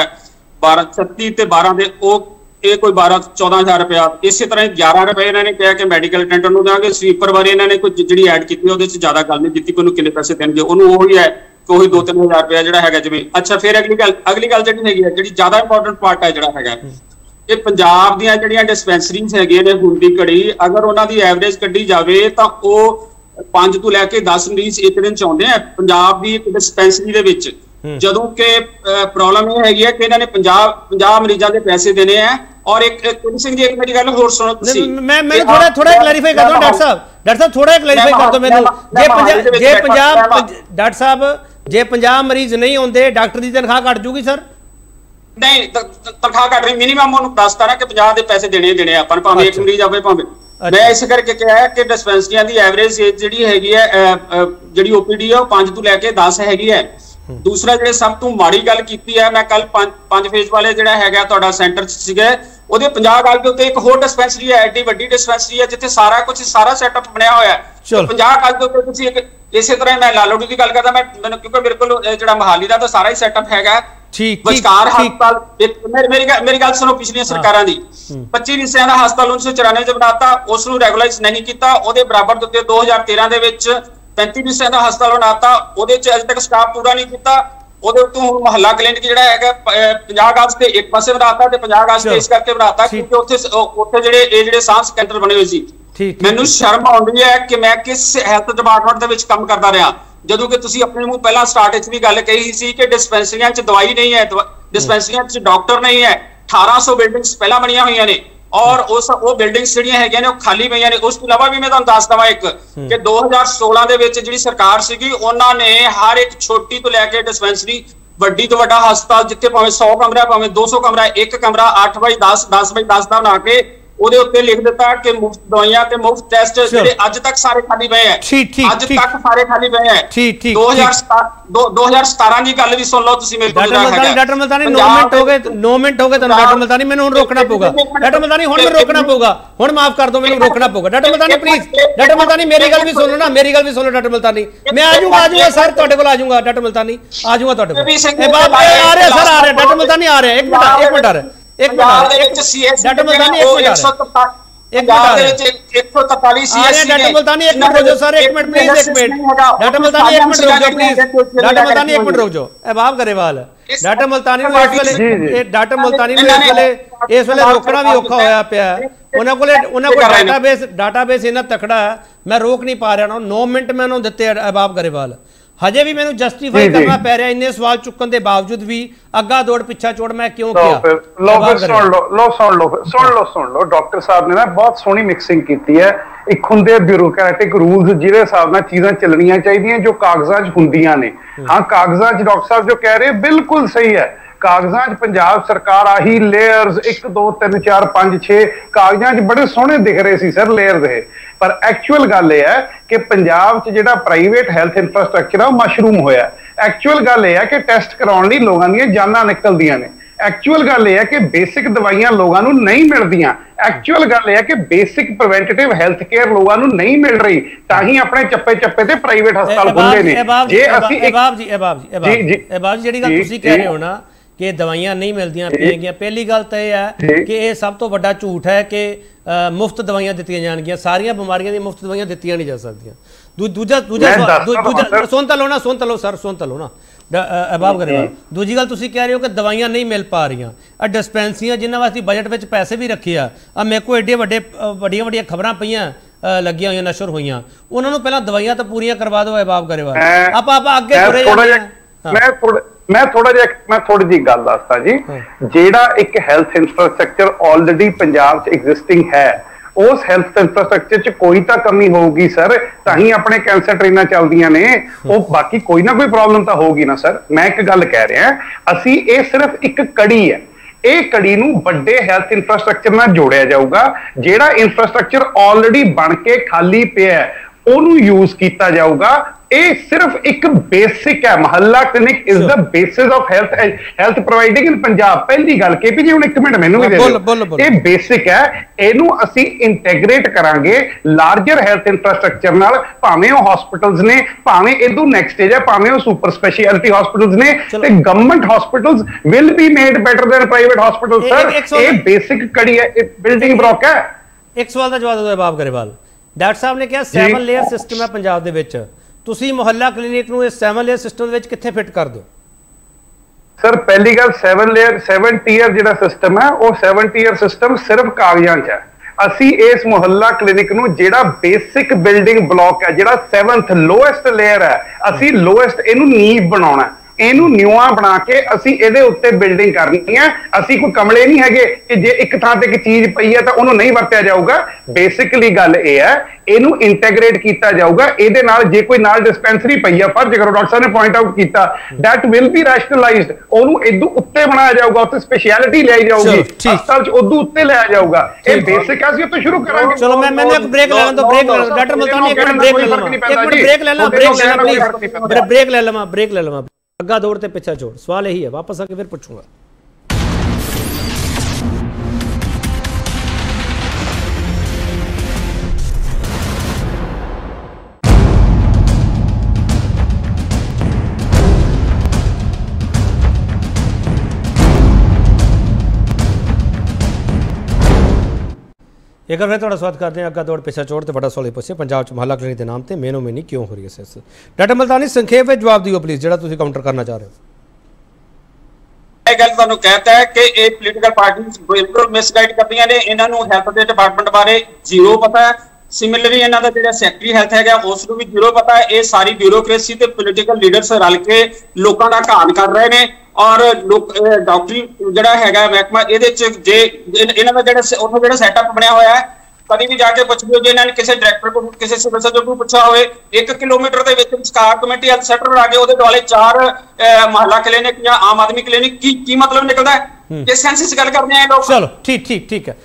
36 ਤੇ 12 ਦੇ ਉਹ ਇਹ ਕੋਈ 12-14 ਰੁਪਇਆ। ਇਸੇ ਤਰ੍ਹਾਂ 11 ਰੁਪਏ ਇਹਨਾਂ ਨੇ ਕਿਹਾ ਕਿ ਮੈਡੀਕਲ ਅਟੈਂਡੈਂਟ ਨੂੰ ਦੇਵਾਂਗੇ। ਸਵੀਪਰ ਬਾਰੇ ਇਹਨਾਂ ਨੇ ਕੋਈ ਜਿਹੜੀ ਐਡ ਕੀਤੀ ਉਹਦੇ ਚ ਜ਼ਿਆਦਾ ਗੱਲ ਨਹੀਂ ਕੀਤੀ ਕਿ ਉਹਨੂੰ ਕਿੰਨੇ ਪੈਸੇ ਦੇਣਗੇ, ਉਹਨੂੰ ਉਹੀ ਹੈ ਕਿ ਉਹੀ 2-3 ਹਜ਼ਾਰ ਰੁਪਇਆ ਜਿਹੜਾ ਹੈਗਾ ਜਿਵੇਂ। ਅੱਛਾ, ਫਿਰ ਅਗਲੀ ਗੱਲ ਜਿਹੜੀ ਹੈਗੀ ਹੈ, ਜਿਹੜੀ ਜ਼ਿਆਦਾ ਇੰਪੋਰਟੈਂਟ ਪਾਰਟ ਹੈ ਜਿਹੜਾ ਹੈਗਾ, ਇਹ ਪੰਜਾਬ ਦੀਆਂ ਜਿਹੜੀਆਂ ਡਿਸਪੈਂਸਰੀਜ਼ ਹੈਗੀਆਂ ਨੇ ਹੁਣ ਦੀ ਘੜੀ, ਅਗਰ ਉਹਨਾਂ ਦੀ ਐਵਰੇਜ ਕੱਢੀ ਜਾਵੇ ਤਾਂ ਉਹ 5 ਤੋਂ ਲੈ ਕੇ 10 ਮਰੀਜ਼ ਇੱਕ ਦਿਨ ਚ ਆਉਂਦੇ ਆ ਪੰਜਾਬ ਦੀ ਇੱਕ ਡਿਸਪੈਂਸਰੀ ਦੇ ਵਿੱਚ। ਜਦੋਂ ਕਿ ਪ੍ਰੋਬਲਮ ਇਹ ਹੈਗੀ ਹੈ ਕਿ ਇਹਨਾਂ ਨੇ 50 ਮਰੀਜ਼ਾਂ ਦੇ ਪੈਸੇ ਦੇਣੇ ਆ। ਔਰ ਇੱਕ ਕੁਲਦੀਪ ਸਿੰਘ ਜੀ, ਇੱਕ ਮੇਰੀ ਗੱਲ ਹੋਰ ਸੁਣੋ ਤੁਸੀਂ। ਮੈਂ ਥੋੜਾ ਕਲੈਰੀਫਾਈ ਕਰ ਦਵਾਂ ਡਾਕਟਰ ਸਾਹਿਬ ਥੋੜਾ ਕਲੈਰੀਫਾਈ ਕਰ ਦਿਓ ਮੈਨੂੰ। ਜੇ ਪੰਜਾਬ ਡਾਕਟਰ ਸਾਹਿਬ ਜੇ 50 ਮਰੀਜ਼ ਨਹੀਂ ਆਉਂਦੇ, ਡਾਕਟਰ ਦੀ ਤਨਖਾਹ ਘਟ ਜੂਗੀ ਸਰ? ਨਹੀਂ, ਤਨਖਾਹ ਘਟ ਰਹੀ, ਮਿਨੀਮਮ ਉਹਨੂੰ ਦੱਸਤਾ ਨਾ ਕਿ 50 ਦੇ ਪੈਸੇ ਦੇਣੇ ਆਪਾਂ, ਭਾਵੇਂ ਇੱਕ ਮਰੀਜ਼ ਆਵੇ ਭਾਵੇਂ। ਮੈਂ ਇਸ ਕਰਕੇ ਕਿਹਾ ਕਿ ਡਿਸਪੈਂਸਰੀਆਂ ਦੀ ਐਵਰੇਜ ਜਿਹੜੀ ਹੈਗੀ ਹੈ, ਜਿਹੜੀ ਓਪੀਡੀ ਹੈ ਉਹ 5 ਤੋਂ ਲੈ ਕੇ 10 ਹੈਗੀ ਹੈ। ਦੂਸਰਾ ਜਿਹੜੇ ਸਭ ਤੋਂ ਮਾੜੀ ਗੱਲ ਕੀਤੀ ਹੈ, ਮੈਂ ਕੱਲ 5 ਫੇਜ਼ ਵਾਲੇ ਜਿਹੜਾ ਹੈਗਾ ਤੁਹਾਡਾ ਸੈਂਟਰ ਚ ਸੀਗਾ, ਉਹਦੇ 50 ਗੱਲ ਦੇ ਉੱਤੇ ਇੱਕ ਹੋਰ ਡਿਸਪੈਂਸਰੀ ਹੈ, ਐਡੀ ਵੱਡੀ ਡਿਸਪੈਂਸਰੀ ਹੈ ਜਿੱਥੇ ਸਾਰਾ ਸੈਟਅਪ ਬਣਿਆ ਹੋਇਆ ਹੈ। 50 ਗੱਲ ਦੇ ਉੱਤੇ ਤੁਸੀਂ ਇੱਕ ਇਸੇ ਤਰ੍ਹਾਂ ਮੈਂ ਲਾਲੋੜੀ ਦੀ ਗੱਲ ਕਰਦਾ, ਮੈਨੂੰ ਕਿਉਂਕਿ ਮੇਰੇ ਕੋਲ ਜਿਹੜਾ ਮਹਾਲੀ ਦਾ ਤਾਂ ਸਾਰਾ ਹੀ ਸੈਟਅਪ ਹੈਗਾ। ਵਿਚਕਾਰ ਹਸਪਤਾਲ, ਮੇਰੀ ਗੱਲ ਸੁਣੋ, ਪਿਛਲੀਆਂ ਸਰਕਾਰਾਂ ਦੀ 25 ਵਿਸ਼ਿਆਂ ਦਾ ਹਸਪਤਾਲ 1994 ਚ ਬਣਾਤਾ, ਉਸ ਨੂੰ ਰੈਗੂਲਾਈਜ਼ ਨਹੀਂ ਕੀਤਾ। ਉਹਦੇ ਬਰਾਬਰ ਦੇ ਉੱਤੇ 2013 ਦੇ ਵਿੱਚ 35 ਵਿਸ਼ਿਆਂ ਦਾ ਹਸਪਤਾਲ ਬਣਾਤਾ, ਉਹਦੇ ਚ ਅਜੇ ਤੱਕ ਸਟਾਫ ਪੂਰਾ ਨਹੀਂ ਕੀਤਾ। ਉਹਦੇ ਉੱਤੋਂ ਹੁਣ ਮੁਹੱਲਾ ਕਲੀਨਿਕ ਜਿਹੜਾ ਹੈਗਾ 50 ਗਜ਼ ਤੇ ਇੱਕ ਪਾਸੇ ਬਣਾਤਾ ਤੇ 50 ਗਜ਼ ਤੇ ਇਸ ਕਰਕੇ ਬਣਾਤਾ ਕਿਉਂਕਿ ਉੱਥੇ ਜਿਹੜੇ ਸਾਂਸ ਕੈਂਟਰ ਬਣੇ ਹੋਏ ਸੀ। ਮੈਨੂੰ ਸ਼ਰਮ ਆਉਂਦੀ ਹੈ ਕਿ ਮੈਂ ਕਿਸ ਹੈਲਥ ਡਿਪਾਰਟਮੈਂਟ ਦੇ ਵਿੱਚ ਕੰਮ ਕਰਦਾ ਰਿਹਾ, ਜਦੋਂ ਕਿ ਤੁਸੀਂ ਆਪਣੇ ਮੂੰਹ ਪਹਿਲਾਂ ਸਟਾਰਟ ਵਿੱਚ ਵੀ ਗੱਲ ਕਹੀ ਸੀ ਕਿ ਡਿਸਪੈਂਸਰੀਆਂ 'ਚ ਦਵਾਈ ਨਹੀਂ ਹੈ, ਡਿਸਪੈਂਸਰੀਆਂ 'ਚ ਡਾਕਟਰ ਨਹੀਂ ਹੈ। 1800 ਬਿਲਡਿੰਗਸ ਪਹਿਲਾਂ ਬਣੀਆਂ ਹੋਈਆਂ ਨੇ ਔਰ ਉਹ ਬਿਲਡਿੰਗਸ ਜਿਹੜੀਆਂ ਹੈਗੀਆਂ ਨੇ ਉਹ ਖਾਲੀ ਪਈਆਂ ਨੇ। ਉਸ ਤੋਂ ਇਲਾਵਾ ਵੀ ਮੈਂ ਤੁਹਾਨੂੰ ਦੱਸ ਦਵਾਂ ਇੱਕ ਕਿ 2016 ਦੇ ਵਿੱਚ ਜਿਹੜੀ ਸਰਕਾਰ ਸੀਗੀ ਉਹਨਾਂ ਨੇ ਹਰ ਇੱਕ ਛੋਟੀ ਤੋਂ ਲੈ ਕੇ ਡਿਸਪੈਂਸਰੀ, ਵੱਡੀ ਤੋਂ ਵੱਡਾ ਹਸਪਤਾਲ ਜਿੱਥੇ ਭਾਵੇਂ 100 ਕਮਰਾ ਭਾਵੇਂ 200 ਕਮਰਾ, ਇੱਕ ਕਮਰਾ 8x10 10x10 ਦਾ ਬਣਾ ਕੇ ਉਹਦੇ ਉੱਤੇ ਲਿਖ ਦਿੱਤਾ ਕਿ ਮੁਫਤ ਦਵਾਈਆਂ ਤੇ ਮੁਫਤ ਟੈਸਟ, ਜਿਹੜੇ ਅੱਜ ਤੱਕ ਸਾਰੇ ਖਾਲੀ ਪਏ ਹੈ। ਅੱਜ ਤੱਕ ਸਾਰੇ ਖਾਲੀ ਪਏ ਹੈ। 2017 ਦੀ ਗੱਲ ਵੀ ਸੁਣ ਲਓ ਤੁਸੀਂ ਮੇਰੇ ਕੋਲ। ਡਾਕਟਰ ਮਲਤਾਨੀ 9 ਮਿੰਟ ਹੋ ਗਏ ਤੁਹਾਨੂੰ। ਡਾਕਟਰ ਮਲਤਾਨੀ ਮੈਨੂੰ ਹੁਣ ਰੋਕਣਾ ਪਊਗਾ। ਡਾਕਟਰ ਮਲਤਾਨੀ ਹੁਣ ਮੈਨੂੰ ਰੋਕਣਾ ਪਊਗਾ, ਹੁਣ ਮਾਫ ਕਰ ਦਿਓ, ਮੈਨੂੰ ਰੋਕਣਾ ਪਊਗਾ। Doctor Multani please, doctor Multani ਮੇਰੀ ਗੱਲ ਵੀ ਸੁਣੋ ਨਾ, ਮੇਰੀ ਗੱਲ ਵੀ ਸੁਣੋ ਡਾਕਟਰ ਮਲਤਾਨੀ। ਮੈਂ ਆ ਜਾਊਂਗਾ ਸਰ ਤੁਹਾਡੇ ਕੋਲ, ਆ ਜਾਊਂਗਾ ਡਾਕਟਰ ਮਲਤਾਨੀ, ਆ ਜਾਊਂਗਾ ਤੁਹਾਡੇ ਕੋਲ। ਆ ਰਿਹਾ ਸਰ, ਆ ਰਿਹਾ ਡਾਕਟਰ ਮਲਤਾਨੀ, ਆ ਰਿਹਾ। ਇੱਕ ਮਿੰਟ ਆ ਰਿਹਾ ਡਾਕਟਰ ਮਲਤਾਨੀ, ਇੱਕ ਮਿੰਟ ਡਾਕਟਰ ਮਲਤਾਨੀ, ਇੱਕ ਮਿੰਟ ਰੁਕ ਜਾਓ ਸਰ, ਇੱਕ ਮਿੰਟ ਪਲੀਜ਼, ਇੱਕ ਮਿੰਟ ਡਾਕਟਰ ਮਲਤਾਨੀ, ਇੱਕ ਮਿੰਟ ਰੁਕ ਜਾਓ ਪਲੀਜ਼। ਡਾਕਟਰ ਮਲਤਾਨੀ ਇੱਕ ਮਿੰਟ ਰੁਕ ਜਾਓ। ਅਹਿਬਾਬ ਗਰੇਵਾਲ, ਡਾਕਟਰ ਮਲਤਾਨੀ ਨੂੰ ਇਸ ਵੇਲੇ ਰੋਕਣਾ ਵੀ ਔਖਾ ਹੋਇਆ ਪਿਆ। ਉਹਨਾਂ ਕੋਲ ਡਾਟਾਬੇਸ ਇੰਨਾ ਤਕੜਾ ਹੈ, ਮੈਂ ਰੋਕ ਨਹੀਂ ਪਾ ਰਿਹਾ। 9 ਮਿੰਟ ਮੈਂ ਉਹਨੂੰ ਦਿੱਤੇ ਅਹਿਬਾਬ ਗਰੇਵਾਲ, ਹਜੇ ਵੀ ਮੈਨੂੰ ਜਸਟੀਫਾਈ ਕਰਨਾ ਪੈ ਰਿਹਾ ਇੰਨੇ ਸਵਾਲ ਚੁੱਕਣ ਦੇ ਬਾਵਜੂਦ ਵੀ। ਅੱਗਾ ਦੌੜ ਪਿੱਛਾ ਚੋੜ ਮੈਂ ਕਿਉਂ ਕਿਹਾ? ਸੁਣ ਲਓ ਡਾਕਟਰ ਸਾਹਿਬ ਨੇ ਨਾ ਬਹੁਤ ਸੋਹਣੀ ਮਿਕਸਿੰਗ ਕੀਤੀ ਹੈ। ਇੱਕ ਹੁੰਦੇ ਬਿਊਰੋਕ੍ਰੈਟਿਕ ਰੂਲਸ ਜਿਹਦੇ ਹਿਸਾਬ ਨਾਲ ਚੀਜ਼ਾਂ ਚੱਲਣੀਆਂ ਚਾਹੀਦੀਆਂ ਜੋ ਕਾਗਜ਼ਾਂ 'ਚ ਹੁੰਦੀਆਂ ਨੇ। ਹਾਂ, ਕਾਗਜ਼ਾਂ 'ਚ ਡਾਕਟਰ ਸਾਹਿਬ ਜੋ ਕਹਿ ਰਹੇ ਬਿਲਕੁਲ ਸਹੀ ਹੈ। ਕਾਗਜ਼ਾਂ 'ਚ ਪੰਜਾਬ ਸਰਕਾਰ ਆਹੀ ਲੇਅਰਸ 1 2 3 4 5 6 ਕਾਗਜ਼ਾਂ 'ਚ ਬੜੇ ਸੋਹਣੇ ਦਿਖ ਰਹੇ ਸੀ ਸਰ ਲੇਅਰਸ ਇਹ। ਪਰ ਐਕਚੁਅਲ ਗੱਲ ਇਹ ਹੈ ਕਿ ਪੰਜਾਬ 'ਚ ਜਿਹੜਾ ਪ੍ਰਾਈਵੇਟ ਹੈਲਥ ਇਨਫਰਾਸਟ੍ਰਕਚਰ ਹੈ ਉਹ ਮਸ਼ਰੂਮ ਹੋਇਆ। ਐਕਚੁਅਲ ਗੱਲ ਇਹ ਹੈ ਕਿ ਟੈਸਟ ਕਰਾਉਣ ਲਈ ਲੋਕਾਂ ਦੀਆਂ ਜਾਨਾਂ ਨਿਕਲਦੀਆਂ ਨੇ। ਐਕਚੁਅਲ ਗੱਲ ਇਹ ਹੈ ਕਿ ਬੇਸਿਕ ਦਵਾਈਆਂ ਲੋਕਾਂ ਨੂੰ ਨਹੀਂ ਮਿਲਦੀਆਂ। ਐਕਚੁਅਲ ਗੱਲ ਇਹ ਹੈ ਕਿ ਬੇਸਿਕ ਪ੍ਰੀਵੈਂਟਿਵ ਹੈਲਥ ਕੇਅਰ ਲੋਕਾਂ ਨੂੰ ਨਹੀਂ ਮਿਲ ਰਹੀ, ਤਾਂ ਹੀ ਆਪਣੇ ਚੱਪੇ ਚੱਪੇ ਤੇ ਪ੍ਰਾਈਵੇਟ ਹਸਪਤਾਲ ਖੁੱਲੇ ਨੇ। ਜੇ ਅਸੀਂ ਅਹਿਬਾਬ ਜੀ ਜਿਹੜੀ ਗੱਲ ਤੁਸੀਂ ਕਹਿ ਰਹੇ ਹੋ ਨਾ ਕਿ ਦਵਾਈਆਂ ਨਹੀਂ ਮਿਲਦੀਆਂ ਪਈਆਂ, ਪਹਿਲੀ ਗੱਲ ਤਾਂ ਇਹ ਹੈ ਕਿ ਇਹ ਸਭ ਤੋਂ ਵੱਡਾ ਝੂਠ ਹੈ ਕਿ ਮੁਫਤ ਦਵਾਈਆਂ ਦਿੱਤੀਆਂ ਜਾਣਗੀਆਂ। ਸਾਰੀਆਂ ਬਿਮਾਰੀਆਂ ਦੀ ਮੁਫਤ ਦਵਾਈਆਂ ਦਿੱਤੀਆਂ ਨਹੀਂ ਜਾ ਸਕਦੀਆਂ। ਦੂਜਾ ਸੁਣ ਤਾਂ ਲਓ ਨਾ ਅਹਿਬਾਬ ਗਰੇਵਾਲ, ਦੂਜੀ ਗੱਲ ਤੁਸੀਂ ਕਹਿ ਰਹੇ ਹੋ ਕਿ ਦਵਾਈਆਂ ਨਹੀਂ ਮਿਲ ਪਾ ਰਹੀਆਂ। ਡਿਸਪੈਂਸਰੀਆਂ ਜਿਨ੍ਹਾਂ ਵਾਸਤੇ ਬਜਟ ਵਿੱਚ ਪੈਸੇ ਵੀ ਰੱਖੇ ਆ, ਮੇਰੇ ਕੋਲ ਐਡੇ ਵੱਡੀਆਂ ਖਬਰਾਂ ਪਈਆਂ ਲੱਗੀਆਂ ਹੋਈਆਂ, ਨਸ਼ਰ ਹੋਈਆਂ, ਉਹਨਾਂ ਨੂੰ ਪਹਿਲਾਂ ਦਵਾਈਆਂ ਤਾਂ ਪੂਰੀਆਂ ਕਰਵਾ ਦਿਓ ਅਹਿਬਾਬ ਗਰੇਵਾਲ। ਆਪਾਂ ਅੱਗੇ ਤੁਰੇ ਮੈਂ ਥੋੜੀ ਜਿਹੀ ਗੱਲ ਦੱਸਦਾ ਜੀ। ਜਿਹੜਾ ਇੱਕ ਹੈਲਥ ਇਨਫਰਾਸਟ੍ਰਕਚਰ ਆਲਰੇਡੀ ਪੰਜਾਬ 'ਚ ਐਗਜ਼ਿਸਟਿੰਗ ਹੈ, ਉਸ ਹੈਲਥ ਇਨਫਰਾਸਟ੍ਰਕਚਰ 'ਚ ਕੋਈ ਤਾਂ ਕਮੀ ਹੋਊਗੀ ਸਰ, ਤਾਂ ਹੀ ਆਪਣੇ ਕੈਂਸਰ ਟ੍ਰੇਨਾਂ ਚੱਲਦੀਆਂ ਨੇ। ਉਹ ਬਾਕੀ ਕੋਈ ਨਾ ਕੋਈ ਪ੍ਰੋਬਲਮ ਤਾਂ ਹੋਊਗੀ ਨਾ ਸਰ। ਮੈਂ ਇੱਕ ਗੱਲ ਕਹਿ ਰਿਹਾ, ਅਸੀਂ ਇਹ ਸਿਰਫ ਇੱਕ ਕੜੀ ਹੈ, ਇਹ ਕੜੀ ਨੂੰ ਵੱਡੇ ਹੈਲਥ ਇਨਫਰਾਸਟ੍ਰਕਚਰ ਨਾਲ ਜੋੜਿਆ ਜਾਊਗਾ। ਜਿਹੜਾ ਇਨਫਰਾਸਟ੍ਰਕਚਰ ਆਲਰੇਡੀ ਬਣ ਕੇ ਖਾਲੀ ਪਿਆ ਉਹਨੂੰ ਯੂਜ਼ ਕੀਤਾ ਜਾਊਗਾ। ਇਹ ਸਿਰਫ ਇੱਕ ਬੇਸਿਕ ਹੈ। Mohalla clinic is the basis of health providing in Punjab. ਪਹਿਲੀ ਗੱਲ ਕੇ ਜੀ ਹੁਣ ਇੱਕ ਮਿੰਟ ਮੈਨੂੰ ਵੀ ਦੇ ਦਿਓ, ਇਹ ਬੇਸਿਕ ਹੈ, ਇਹਨੂੰ ਅਸੀਂ ਇੰਟੈਗਰੇਟ ਕਰਾਂਗੇ ਲਾਰਜਰ ਹੈਲਥ ਇਨਫਰਾਸਟ੍ਰਕਚਰ ਨਾਲ। ਭਾਵੇਂ ਉਹ ਹਸਪੀਟਲਸ ਨੇ, ਭਾਵੇਂ ਇਹਦੋਂ ਨੈਕਸਟ ਸਟੇਜ ਹੈ, ਭਾਵੇਂ ਉਹ ਸੁਪਰ ਸਪੈਸ਼ਲਿਟੀ ਹਸਪੀਟਲਸ ਨੇ, ਤੇ government hospitals will be made better than private hospital sir. ਇਹ ਬੇਸਿਕ ਕੜੀ ਹੈ, ਇਹ ਬਿਲਡਿੰਗ ਬਲੌਕ ਹੈ। ਇੱਕ ਸਵਾਲ ਦਾ ਜਵਾਬ ਦਿਓ ਅਹਿਬਾਬ ਗਰੇਵਾਲ। ਡਾਕਟਰ ਸਾਹਿਬ ਨੇ ਕਿਹਾ 7 ਲੇਅਰ ਸਿਸਟਮ ਹੈ ਪੰਜਾਬ ਦੇ ਵਿੱਚ, ਤੁਸੀਂ ਮੁਹੱਲਾ ਕਲੀਨਿਕ ਨੂੰ ਇਸ 7 ਲੇਅਰ ਸਿਸਟਮ ਦੇ ਵਿੱਚ ਕਿੱਥੇ ਫਿੱਟ ਕਰ ਦਿਓ? ਸਰ ਪਹਿਲੀ ਗੱਲ 7 ਟੀਅਰ ਜਿਹੜਾ ਸਿਸਟਮ ਹੈ, ਉਹ 7 ਟੀਅਰ ਸਿਸਟਮ ਸਿਰਫ ਕਾਗਜ਼ਾਂ 'ਚ ਹੈ। ਅਸੀਂ ਇਸ ਮੁਹੱਲਾ ਕਲੀਨਿਕ ਨੂੰ ਜਿਹੜਾ ਬੇਸਿਕ ਬਿਲਡਿੰਗ ਬਲੌਕ ਹੈ, ਜਿਹੜਾ 7th ਲੋਐਸਟ ਲੇਅਰ ਹੈ, ਅਸੀਂ ਲੋਐਸਟ ਇਹਨੂੰ ਨੀਂਹ ਬਣਾਉਣਾ, ਇਹਨੂੰ ਨਿਊਆਂ ਬਣਾ ਕੇ ਅਸੀਂ ਇਹਦੇ ਉੱਤੇ ਬਿਲਡਿੰਗ ਕਰਨੀ ਹੈ। ਅਸੀਂ ਕੋਈ ਕਮਲੇ ਨਹੀਂ ਹੈਗੇ ਕਿ ਜੇ ਇੱਕ ਥਾਂ ਤੇ ਇੱਕ ਚੀਜ਼ ਪਈ ਹੈ ਤਾਂ ਉਹਨੂੰ ਨਹੀਂ ਵਰਤਿਆ ਜਾਊਗਾ। ਬੇਸਿਕਲੀ ਗੱਲ ਇਹ ਹੈ, ਇਹਨੂੰ ਇੰਟੈਗਰੇਟ ਕੀਤਾ ਜਾਊਗਾ। ਇਹਦੇ ਨਾਲ ਜੇ ਕੋਈ ਨਾਲ ਡਿਸਪੈਂਸਰੀ ਪਈ ਹੈ, ਫਰਜ਼ ਕਰੋ ਡਾਕਟਰ ਸਾਹਿਬ ਨੇ ਪੁਆਇੰਟ ਆਊਟ ਕੀਤਾ, ਦੈਟ ਵਿਲ ਬੀ ਰੈਸ਼ਨਲਾਈਜ਼ਡ। ਉਹਨੂੰ ਇਦੋਂ ਉੱਤੇ ਬਣਾਇਆ ਜਾਊਗਾ, ਉੱਤੇ ਸਪੈਸ਼ਲਿਟੀ ਲਿਆਈ ਜਾਊਗੀ, ਹਸਪਤਾਲ 'ਚ ਉਦੋਂ ਉੱਤੇ ਲਿਆਇਆ ਜਾਊਗਾ। ਇਹ ਬੇਸਿਕ ਹੈ, ਅਸੀਂ ਉੱਥੇ ਸ਼ੁਰੂ ਕਰਾਂਗੇ। ਚਲੋ ਮੈਨੂੰ ਇੱਕ ਬ੍ਰੇਕ ਲੈ ਲੈਣ ਦਿਓ, ਡਾਕਟਰ ਮਲਤਾਨੀ ਇੱਕ ਮਿੰਟ ਬ੍ਰੇਕ ਲੈ ਲਵਾਂ, ਬ੍ਰੇਕ ਲੈ ਲਵਾਂ। ਅੱਗਾ ਦੌੜ ਤੇ ਪਿੱਛਾ ਛੋੜ, ਸਵਾਲ ਇਹੀ ਹੈ, ਵਾਪਸ ਆ ਕੇ ਫਿਰ ਪੁੱਛੂੰਗਾ। एक बार फिर थोड़ा स्वागत करते हैं। अग्गा दौड़ पिछा छोड़ तो बड़ा सवाल पुछे पंजाब च मुहल्ला क्लिनिक के नाम से मेनो मेनी क्यों हो रही है? डॉक्टर मलतानी संखेप में जवाब दियो प्लीज, जो तुम काउंटर करना चाह रहे हो। गल तुहानू कहता है कि ये पोलीटिकल पार्टीज बिल्कुल मिसगाइड करदियां ने, इन्हां नू हैल्थ दे डिपार्टमेंट बारे जीरो पता है। सिमिलरली इन्हां दा जिहड़ा सैकटरी हैल्थ हैगा उस नू भी जीरो पता है। ये सारी ब्यूरोक्रेसी ते पोलीटिकल लीडर्स रल के लोकां दा घाण कर रहे ने और डॉक्टरी जिहड़ा हैगा महकमा इहदे च जे इन्हां दा जिहड़ा उन्होंने जिहड़ा सैटअप बनया होया है, कभी भी जाके पुछ लो, जो इन्होंने किसी डायरैक्टर को किसी सिविल सर्जन को पूछा हो, 1 किलोमीटर के विचार कमेटी हेल्थ सेंटर आ गए, वो दुआले 4 मुहल्ला क्लिनिक या आम आदमी क्लिनिक की मतलब निकलता है? किस सेंस से गल करते हैं लोग? चलो ठीक है।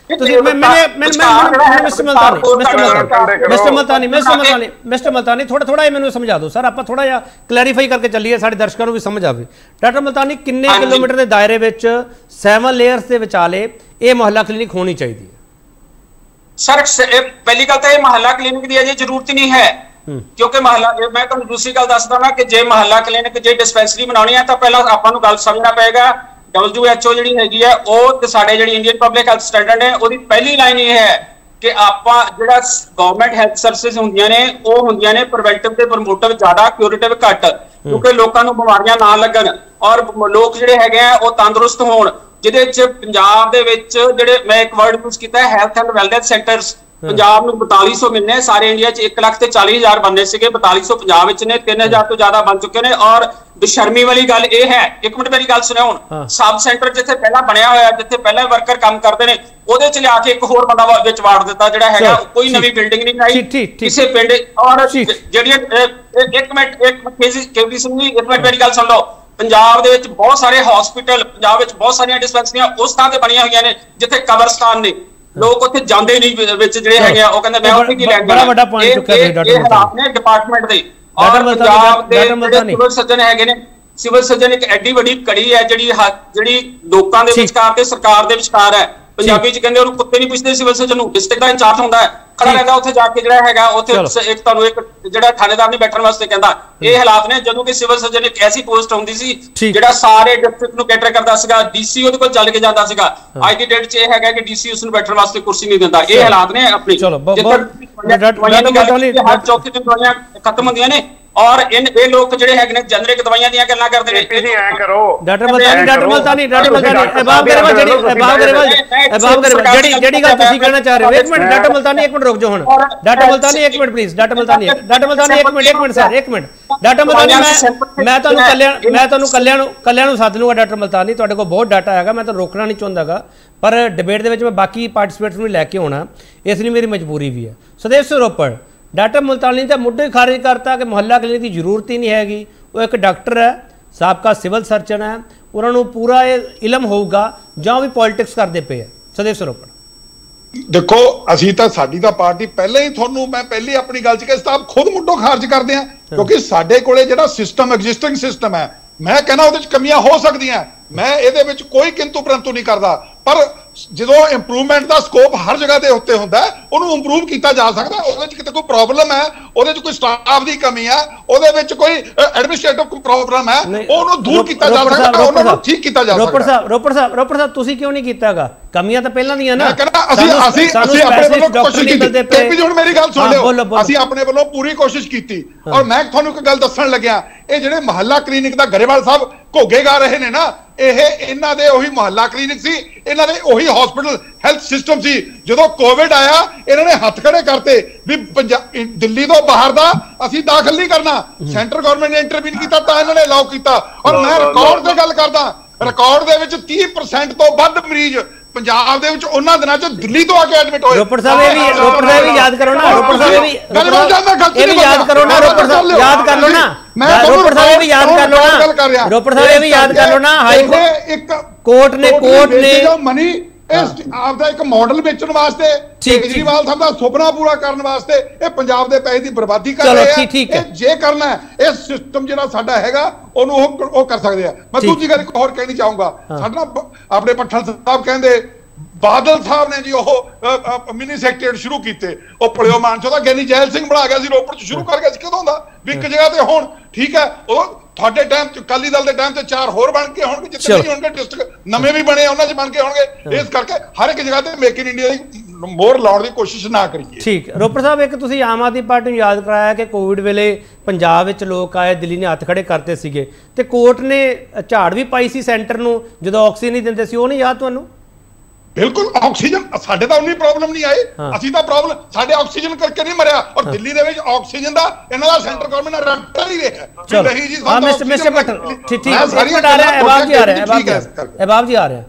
मिस्टर मलतानी थोड़ा मैंने समझा दो सर, आप थोड़ा जिहा क्लैरीफाई करके चलिए, साडे दर्शकों को भी समझ आवे। डॉक्टर मलतानी किन्ने किलोमीटर के दायरे विच 7 लेयर्स के विचाले ये मुहल्ला क्लिनिक होनी चाहिए? सर पहली गल तो यह मुहल्ला क्लिनिक की अजे जरूरत ही नहीं है, क्योंकि मुहल्ला मैं तुहानू दूसरी गल दसदा ना कि जे मुहल्ला क्लिनिक जे डिस्पैंसरी बनानी है तो पहला आपां नू गल समझना पएगा। WHO जिहड़ी हैगी है ਉਹ ਤੇ ਸਾਡੇ ਜਿਹੜੀ ਇੰਡੀਅਨ ਪਬਲਿਕ ਹੈਲਥ ਸਟੈਂਡਰਡ ਹੈ ਉਹਦੀ ਪਹਿਲੀ ਲਾਈਨ ਇਹ ਹੈ ਕਿ ਆਪਾਂ ਜਿਹੜਾ ਗਵਰਨਮੈਂਟ ਹੈਲਥ ਸਰਵਿਸਿਜ਼ ਹੁੰਦੀਆਂ ਨੇ ਉਹ ਹੁੰਦੀਆਂ ਨੇ ਪ੍ਰੀਵੈਂਟਿਵ ਤੇ ਪ੍ਰਮੋਟਿਵ ਜ਼ਿਆਦਾ, ਕਿਊਰੇਟਿਵ ਘੱਟ, ਕਿਉਂਕਿ ਲੋਕਾਂ ਨੂੰ ਬਿਮਾਰੀਆਂ ਨਾ ਲੱਗਣ ਔਰ ਲੋਕ ਜਿਹੜੇ ਹੈਗੇ ਆ ਉਹ ਤੰਦਰੁਸਤ ਹੋਣ। ਜਿਹਦੇ ਵਿੱਚ ਪੰਜਾਬ ਦੇ ਵਿੱਚ ਜਿਹੜੇ ਮੈਂ ਇੱਕ ਵਰਡ ਯੂਜ਼ ਕੀਤਾ health and wellness centres, Punjab ਨੂੰ 4200 ਮਿਲਨੇ, ਸਾਰੇ ਇੰਡੀਆ 'ਚ 1,40,000 बनने से 4200 पंजाब विच ने, 3000 तो ज्यादा बन चुके हैं। और बेशर्मी वाली गल ये है, एक मिनट मेरी गल सुनो, हुण सब सेंटर जिथे पहला बनया होया, जिथे पहला वर्कर काम करते हैं, ਉਹਦੇ ਚ ਲਿਆ ਕੇ ਇੱਕ ਹੋਰ ਬੰਦਾ ਵਿੱਚ ਵਾੜ ਦਿੱਤਾ ਜਿਹੜਾ ਹੈਗਾ, ਕੋਈ ਨਵੀਂ ਬਿਲਡਿੰਗ ਨਹੀਂ ਬਣਾਈ ਕਿਸੇ ਪਿੰਡ। ਔਰ ਜਿਹੜੀਆਂ ਇੱਕ ਮਿੰਟ ਕੇਵੀ ਸਿੰਘ ਜੀ, ਇੱਕ ਮਿੰਟ ਮੇਰੀ ਗੱਲ ਸੁਣ ਲਓ, ਪੰਜਾਬ ਦੇ ਵਿੱਚ ਬਹੁਤ ਸਾਰੇ ਹਸਪੀਟਲ, ਪੰਜਾਬ ਵਿੱਚ ਬਹੁਤ ਸਾਰੀਆਂ ਡਿਸਪੈਂਸਰੀਆਂ ਉਸ ਥਾਂ ਤੇ ਬਣੀਆਂ ਹੋਈਆਂ ਨੇ ਜਿੱਥੇ ਕਬਰਸਤਾਨ ਨੇ, ਲੋਕ ਉੱਥੇ ਜਾਂਦੇ ਨਹੀਂ ਵਿੱਚ ਜਿਹੜੇ ਹੈਗੇ ਆ, ਉਹ ਕਹਿੰਦੇ ਮੈਂ ਉੱਥੇ ਕੀ ਲੈਣ ਜਾਣਾ। ਬੜਾ ਵੱਡਾ ਪੁਆਇੰਟ ਚੁੱਕਿਆ ਸੀ ਡਾਕਟਰ ਹਾਲਾਤ ਨੇ ਡਿਪਾਰਟਮੈਂਟ ਦੇ ਔਰ ਪੰਜਾਬ ਦੇ ਜਿਹੜੇ ਸਿਵਲ ਸਰਜਨ ਹੈਗੇ ਨੇ ਸਿਵਲ ਸਰਜਨ ਇੱਕ ਐਡੀ ਵੱਡੀ ਕੜੀ ਹੈ ਜਿਹੜੀ ਲੋਕਾਂ ਦੇ ਵਿਚਕਾਰ ਤੇ ਸਰਕਾਰ ਦੇ ਵਿਚਕਾਰ ਹੈ। ਪੰਜਾਬੀ ਚ ਕਹਿੰਦੇ ਉਹਨੂੰ ਕੁੱਤੇ ਨਹੀਂ ਪੁੱਛਦੇ, ਸਿਵਲ ਸਰਜਨ ਨੂੰ ਡਿਸਟ੍ਰਿਕਟ ਦਾ ਇੰਚਾਰਜ ਹੁੰਦਾ ਹੈ, ਖੜਾ ਰਹਿੰਦਾ ਉੱਥੇ ਜਾ ਕੇ ਜਿਹੜਾ ਹੈਗਾ ਉੱਥੇ ਇੱਕ ਤੁਹਾਨੂੰ ਇੱਕ ਜਿਹੜਾ ਥਾਣੇਦਾਰ ਨਹੀਂ ਬੈਠਣ ਵਾਸਤੇ ਕਹਿੰਦਾ। ਇਹ ਹਾਲਾਤ ਨੇ ਜਦੋਂ ਕਿ ਸਿਵਲ ਸਰਜਨ ਇੱਕ ਐਸੀ ਪੋਸਟ ਹੁੰਦੀ ਸੀ ਜਿਹੜਾ ਸਾਰੇ ਡਿਸਟ੍ਰਿਕਟ ਨੂੰ ਕੈਟਰ ਕਰਦਾ ਸੀਗਾ, ਡੀਸੀ ਉਹਦੇ ਕੋਲ ਚੱਲ ਕੇ ਜਾਂਦਾ ਸੀਗਾ। ਅੱਜ ਦੀ ਡੇਟ 'ਚ ਇਹ ਹੈਗਾ ਕਿ ਡੀਸੀ ਉਸ ਨੂੰ ਬੈਠਣ ਵਾਸਤੇ ਕੁਰਸੀ ਨਹੀਂ ਦਿੰਦਾ। ਇਹ ਹਾਲਾਤ ਨੇ ਆਪਣੀ ਹਰ ਚੌਥੇ ਦਿਨ ਦਵਾਈਆਂ ਖਤਮ ਹੁੰਦੀਆਂ ਨੇ और ये लोग ਜਿਹੜੇ ਹੈਗੇ ਨੇ ਜਨਰਿਕ ਦਵਾਈਆਂ ਦੀਆਂ ਗੱਲਾਂ ਕਰਦੇ ਨੇ। ਤੁਸੀਂ ਐ ਕਰੋ ਡਾਕਟਰ ਮਲਤਾਨੀ ਬਾਬ ਗਰੇਵਾਲ ਜਿਹੜੀ ਗੱਲ ਤੁਸੀਂ ਕਹਿਣਾ ਚਾਹ ਰਹੇ ਹੋ, ਇੱਕ ਮਿੰਟ ਡਾਕਟਰ ਮਲਤਾਨੀ ਇੱਕ ਮਿੰਟ ਰੁਕ ਜਾਓ ਹੁਣ। ਡਾਕਟਰ ਮਲਤਾਨੀ ਇੱਕ ਮਿੰਟ ਪਲੀਜ਼, ਡਾਕਟਰ ਮਲਤਾਨੀ ਇੱਕ ਮਿੰਟ ਸਰ ਇੱਕ ਮਿੰਟ। ਡਾਕਟਰ ਮਲਤਾਨੀ ਮੈਂ ਤੁਹਾਨੂੰ ਕੱਲਿਆਂ ਨੂੰ ਸੱਦ ਲੂੰਗਾ। ਡਾਕਟਰ ਮਲਤਾਨੀ ਤੁਹਾਡੇ ਕੋਲ ਬਹੁਤ ਡਾਟਾ ਹੈਗਾ, ਮੈਂ ਤੁਹਾਨੂੰ ਰੋਕਣਾ ਨਹੀਂ ਚਾਹੁੰਦਾਗਾ, ਪਰ ਡਿਬੇਟ ਦੇ ਵਿੱਚ ਮੈਂ ਬਾਕੀ ਪਾਰਟਿਸਪੇਟਸ ਨੂੰ ਲੈ ਕੇ ਆਉਣਾ, ਇਸ ਲਈ ਮੇਰੀ ਮਜਬੂਰੀ ਵੀ ਹੈ। ਸਦੇਵ ਸਿੰਘ ਰੋਪੜ डॉक्टर मुल्तानी ने मुद्दे खारिज करता कि मुहल्ला क्लिनिक की जरूरत ही नहीं हैगी। वो एक डॉक्टर है, साबका सिविल सर्जन है, उन्होंने पूरा इलम होगा ਜਾਂ भी पॉलिटिक्स करते पे है। सदैव ਸਰੋਪੜ देखो ਅਸੀਂ ਤਾਂ ਸਾਡੀ ਤਾਂ ਪਾਰਟੀ ਪਹਿਲੇ ਹੀ ਤੁਹਾਨੂੰ ਮੈਂ ਪਹਿਲੀ ਆਪਣੀ ਗੱਲ 'ਚ ਕਿਹਾ ਸਤਾਬ ਖੁਦ ਮੁੱਢੋਂ ਖਾਰਜ ਕਰਦੇ ਆ, ਕਿਉਂਕਿ ਸਾਡੇ ਕੋਲੇ ਜਿਹੜਾ ਸਿਸਟਮ ਐਗਜ਼ਿਸਟਿੰਗ ਸਿਸਟਮ ਹੈ, ਮੈਂ ਕਹਿੰਦਾ ਉਹਦੇ 'ਚ ਕਮੀਆਂ ਹੋ ਸਕਦੀਆਂ, ਮੈਂ ਇਹਦੇ ਵਿੱਚ ਕੋਈ ਕਿੰਤੂ ਪਰੰਤੂ ਨਹੀਂ ਕਰਦਾ, ਪਰ ਜਦੋਂ ਇੰਪਰੂਵਮੈਂਟ ਦਾ ਸਕੋਪ ਹਰ ਜਗ੍ਹਾ ਦੇ ਉੱਤੇ ਹੁੰਦਾ ਉਹਨੂੰ ਇੰਪਰੂਵ ਕੀਤਾ ਜਾ ਸਕਦਾ। ਉਹਦੇ 'ਚ ਕਿਤੇ ਕੋਈ ਪ੍ਰੋਬਲਮ ਹੈ, ਉਹਦੇ 'ਚ ਕੋਈ ਸਟਾਫ ਦੀ ਕਮੀ ਹੈ, ਉਹਦੇ ਵਿੱਚ ਕੋਈ ਐਡਮਿਨਿਸਟ੍ਰੇਟਿਵ ਕੋਈ ਪ੍ਰੋਬਲਮ ਹੈ, ਉਹਨੂੰ ਦੂਰ ਕੀਤਾ ਜਾ ਸਕਦਾ, ਉਹਨਾਂ ਨੂੰ ਠੀਕ ਕੀਤਾ ਜਾ ਸਕਦਾ। ਰੋਪੜ ਸਾਹਿਬ ਤੁਸੀਂ ਕਿਉਂ ਨਹੀਂ ਕੀਤਾਗਾ? ਕਮੀਆਂ ਤਾਂ ਪਹਿਲਾਂ ਦੀਆਂ ਨਾ। ਮੈਂ ਕਹਿੰਦਾ ਅਸੀਂ ਆਪਣੇ ਵੱਲੋਂ ਕੋਸ਼ਿਸ਼ ਕੀਤੀ। ਕੇਪੀ ਜੀ ਹੁਣ ਮੇਰੀ ਗੱਲ ਸੁਣ ਲਿਓ, ਅਸੀਂ ਆਪਣੇ ਵੱਲੋਂ ਪੂਰੀ ਕੋਸ਼ਿਸ਼ ਕੀਤੀ। ਔਰ ਮੈਂ ਤੁਹਾਨੂੰ ਇੱਕ ਗੱਲ ਦੱਸਣ ਲੱਗਿਆ, ਇਹ ਜਿਹੜੇ ਮੁਹੱਲਾ ਕਲੀਨਿਕ ਦਾ ਗਰੇਵਾਲ ਸਾਹਿਬ ਘੋਗੇ ਗਾ ਰਹੇ ਨੇ ਨਾ, ਇਹ ਇਹਨਾਂ ਦੇ ਉਹੀ ਮੁਹੱਲਾ ਕਲੀਨਿਕ ਸੀ, ਇਹਨਾਂ ਦੇ ਉਹੀ ਹਸਪੀਟਲ ਹੈਲਥ ਸਿਸਟਮ ਸੀ। ਜਦੋਂ ਕੋਵਿਡ ਆਇਆ ਇਹਨਾਂ ਨੇ ਹੱਥ ਖੜੇ ਕਰਤੇ ਵੀ ਦਿੱਲੀ ਤੋਂ ਬਾਹਰ ਦਾ ਅਸੀਂ ਦਾਖਲ ਨਹੀਂ ਕਰਨਾ, ਸੈਂਟਰ ਗਵਰਨਮੈਂਟ ਨੇ ਇੰਟਰਵੀਨ ਕੀਤਾ ਤਾਂ ਇਹਨਾਂ ਨੇ ਅਲਾਉ ਕੀਤਾ। ਔਰ ਮੈਂ ਰਿਕਾਰਡ ਦੀ ਗੱਲ ਕਰਦਾ, ਰਿਕਾਰਡ ਦੇ ਵਿੱਚ 30% ਤੋਂ ਵੱਧ ਮਰੀਜ਼ ਪੰਜਾਬ ਦੇ ਵਿੱਚ ਉਹਨਾਂ ਦਿਨਾਂ 'ਚ ਦਿੱਲੀ ਤੋਂ ਆ ਕੇ ਐਡਮਿਟ ਹੋਏ। ਰੋਪੜ ਸਾਹਿਬ ਇਹ ਵੀ ਯਾਦ ਕਰੋ ਨਾ, ਰੋਪੜ ਸਾਹਿਬ ਇਹ ਵੀ ਯਾਦ ਕਰੋ ਨਾ, ਰੋਪੜ ਸਾਹਿਬ ਯਾਦ ਕਰ ਲਓ ਨਾ, ਰੋਪੜ ਸਾਹਿਬ ਇਹ ਵੀ ਯਾਦ ਕਰ ਲਓ ਨਾ, ਰੋਪੜ ਸਾਹਿਬ ਇਹ ਵੀ ਯਾਦ ਕਰ ਲਓ ਨਾ। ਹਾਈ ਕੋਰਟ ਨੇ ਮਨੀ ਆਪਦਾ ਇੱਕ ਮਾਡਲ ਵੇਚਣ ਵਾਸਤੇ, ਕੇਜਰੀਵਾਲ ਸਾਹਿਬ ਦਾ ਸੁਪਨਾ ਪੂਰਾ ਕਰਨ ਵਾਸਤੇ ਇਹ ਪੰਜਾਬ ਦੇ ਪੈਸੇ ਦੀ ਬਰਬਾਦੀ ਕਰ ਰਹੇ ਆ। ਇਹ ਜੇ ਕਰਨਾ ਹੈ, ਇਹ ਸਿਸਟਮ ਜਿਹੜਾ ਸਾਡਾ ਹੈਗਾ ਉਹਨੂੰ ਉਹ ਕਰ ਸਕਦੇ ਆ। ਮੈਂ ਦੂਜੀ ਗੱਲ ਇੱਕ ਹੋਰ ਕਹਿਣੀ ਚਾਹੂੰਗਾ, ਸਾਡਾ ਆਪਣੇ ਪੱਠਲ ਸਾਹਿਬ ਕਹਿੰਦੇ ਬਾਦਲ ਸਾਹਿਬ ਨੇ ਜੀ ਉਹ ਮਿਨੀ ਸੈਕਟਰੀਏਟ ਸ਼ੁਰੂ ਕੀਤੇ, ਉਹ ਪਲਿਓ ਮਾਨਸੋ ਦਾ ਗਿਆਨੀ ਜੈਲ ਸਿੰਘ ਬਣਾ ਗਿਆ ਸੀ, ਰੋਪੜ 'ਚ ਸ਼ੁਰੂ ਕਰ ਗਿਆ ਸੀ। ਕਦੋਂ ਦਾ ਵੀ ਇੱਕ ਜਗ੍ਹਾ ਤੇ ਹੁਣ ਠੀਕ ਹੈ, ਉਹ ਤੁਹਾਡੇ ਟਾਈਮ 'ਚ ਅਕਾਲੀ ਦਲ ਦੇ ਟਾਈਮ 'ਤੇ 4 ਹੋਰ ਬਣ ਕੇ ਹੋਣਗੇ, ਜਿੱਥੇ ਨਹੀਂ ਹੋਣਗੇ ਡਿਸਟ੍ਰਿਕਟ ਨਵੇਂ ਵੀ ਬਣੇ ਉਹਨਾਂ 'ਚ ਬਣ ਕੇ ਹੋਣਗੇ। ਇਸ ਕਰਕੇ ਹਰ ਇੱਕ ਜਗ੍ਹਾ ਤੇ ਮੇਕ ਇਨ ਇੰਡੀਆ ਦੀ ਮੋਹਰ ਲਾਉਣ ਦੀ ਕੋਸ਼ਿਸ਼ ਨਾ ਕਰੀਏ। ਠੀਕ। ਰੋਪੜ ਸਾਹਿਬ ਇੱਕ ਤੁਸੀਂ ਆਮ ਆਦਮੀ ਪਾਰਟੀ ਨੂੰ ਯਾਦ ਕਰਾਇਆ ਕਿ ਕੋਵਿਡ ਵੇਲੇ ਪੰਜਾਬ ਵਿੱਚ ਲੋਕ ਆਏ, ਦਿੱਲੀ ਨੇ ਹੱਥ ਖੜੇ ਕਰਤੇ ਸੀਗੇ ਤੇ ਕੋਰਟ ਨੇ ਝਾੜ ਵੀ ਪਾਈ ਸੀ ਸੈਂਟਰ ਨੂੰ ਜਦੋਂ ਆਕਸੀਜਨ ਨਹੀਂ ਦਿੰਦੇ ਸੀ, ਉਹ ਨਹੀਂ ਯਾਦ ਤੁਹਾਨੂੰ? ਬਿਲਕੁਲ, ਆਕਸੀਜਨ ਸਾਡੇ ਤਾਂ ਉਨੀ ਪ੍ਰੋਬਲਮ ਨਹੀਂ ਆਈ, ਅਸੀਂ ਤਾਂ ਪ੍ਰੋਬਲਮ ਸਾਡੇ ਆਕਸੀਜਨ ਕਰਕੇ ਨਹੀਂ ਮਰਿਆ। ਔਰ ਦਿੱਲੀ ਦੇ ਵਿੱਚ ਆਕਸੀਜਨ ਦਾ ਇਹਨਾਂ ਦਾ ਸੈਂਟਰ ਗਵਰਨਮੈਂਟ ਨਾਲ ਰੱਖਦਾ ਨਹੀਂ ਰਿਹਾ। ਨਹੀਂ ਜੀ ਮਿਸਟਰ ਪੱਠਲ ਠੀਕ ਆ ਰਿਹਾ, ਅਹਿਬਾਬ ਜੀ ਆ ਰਿਹਾ।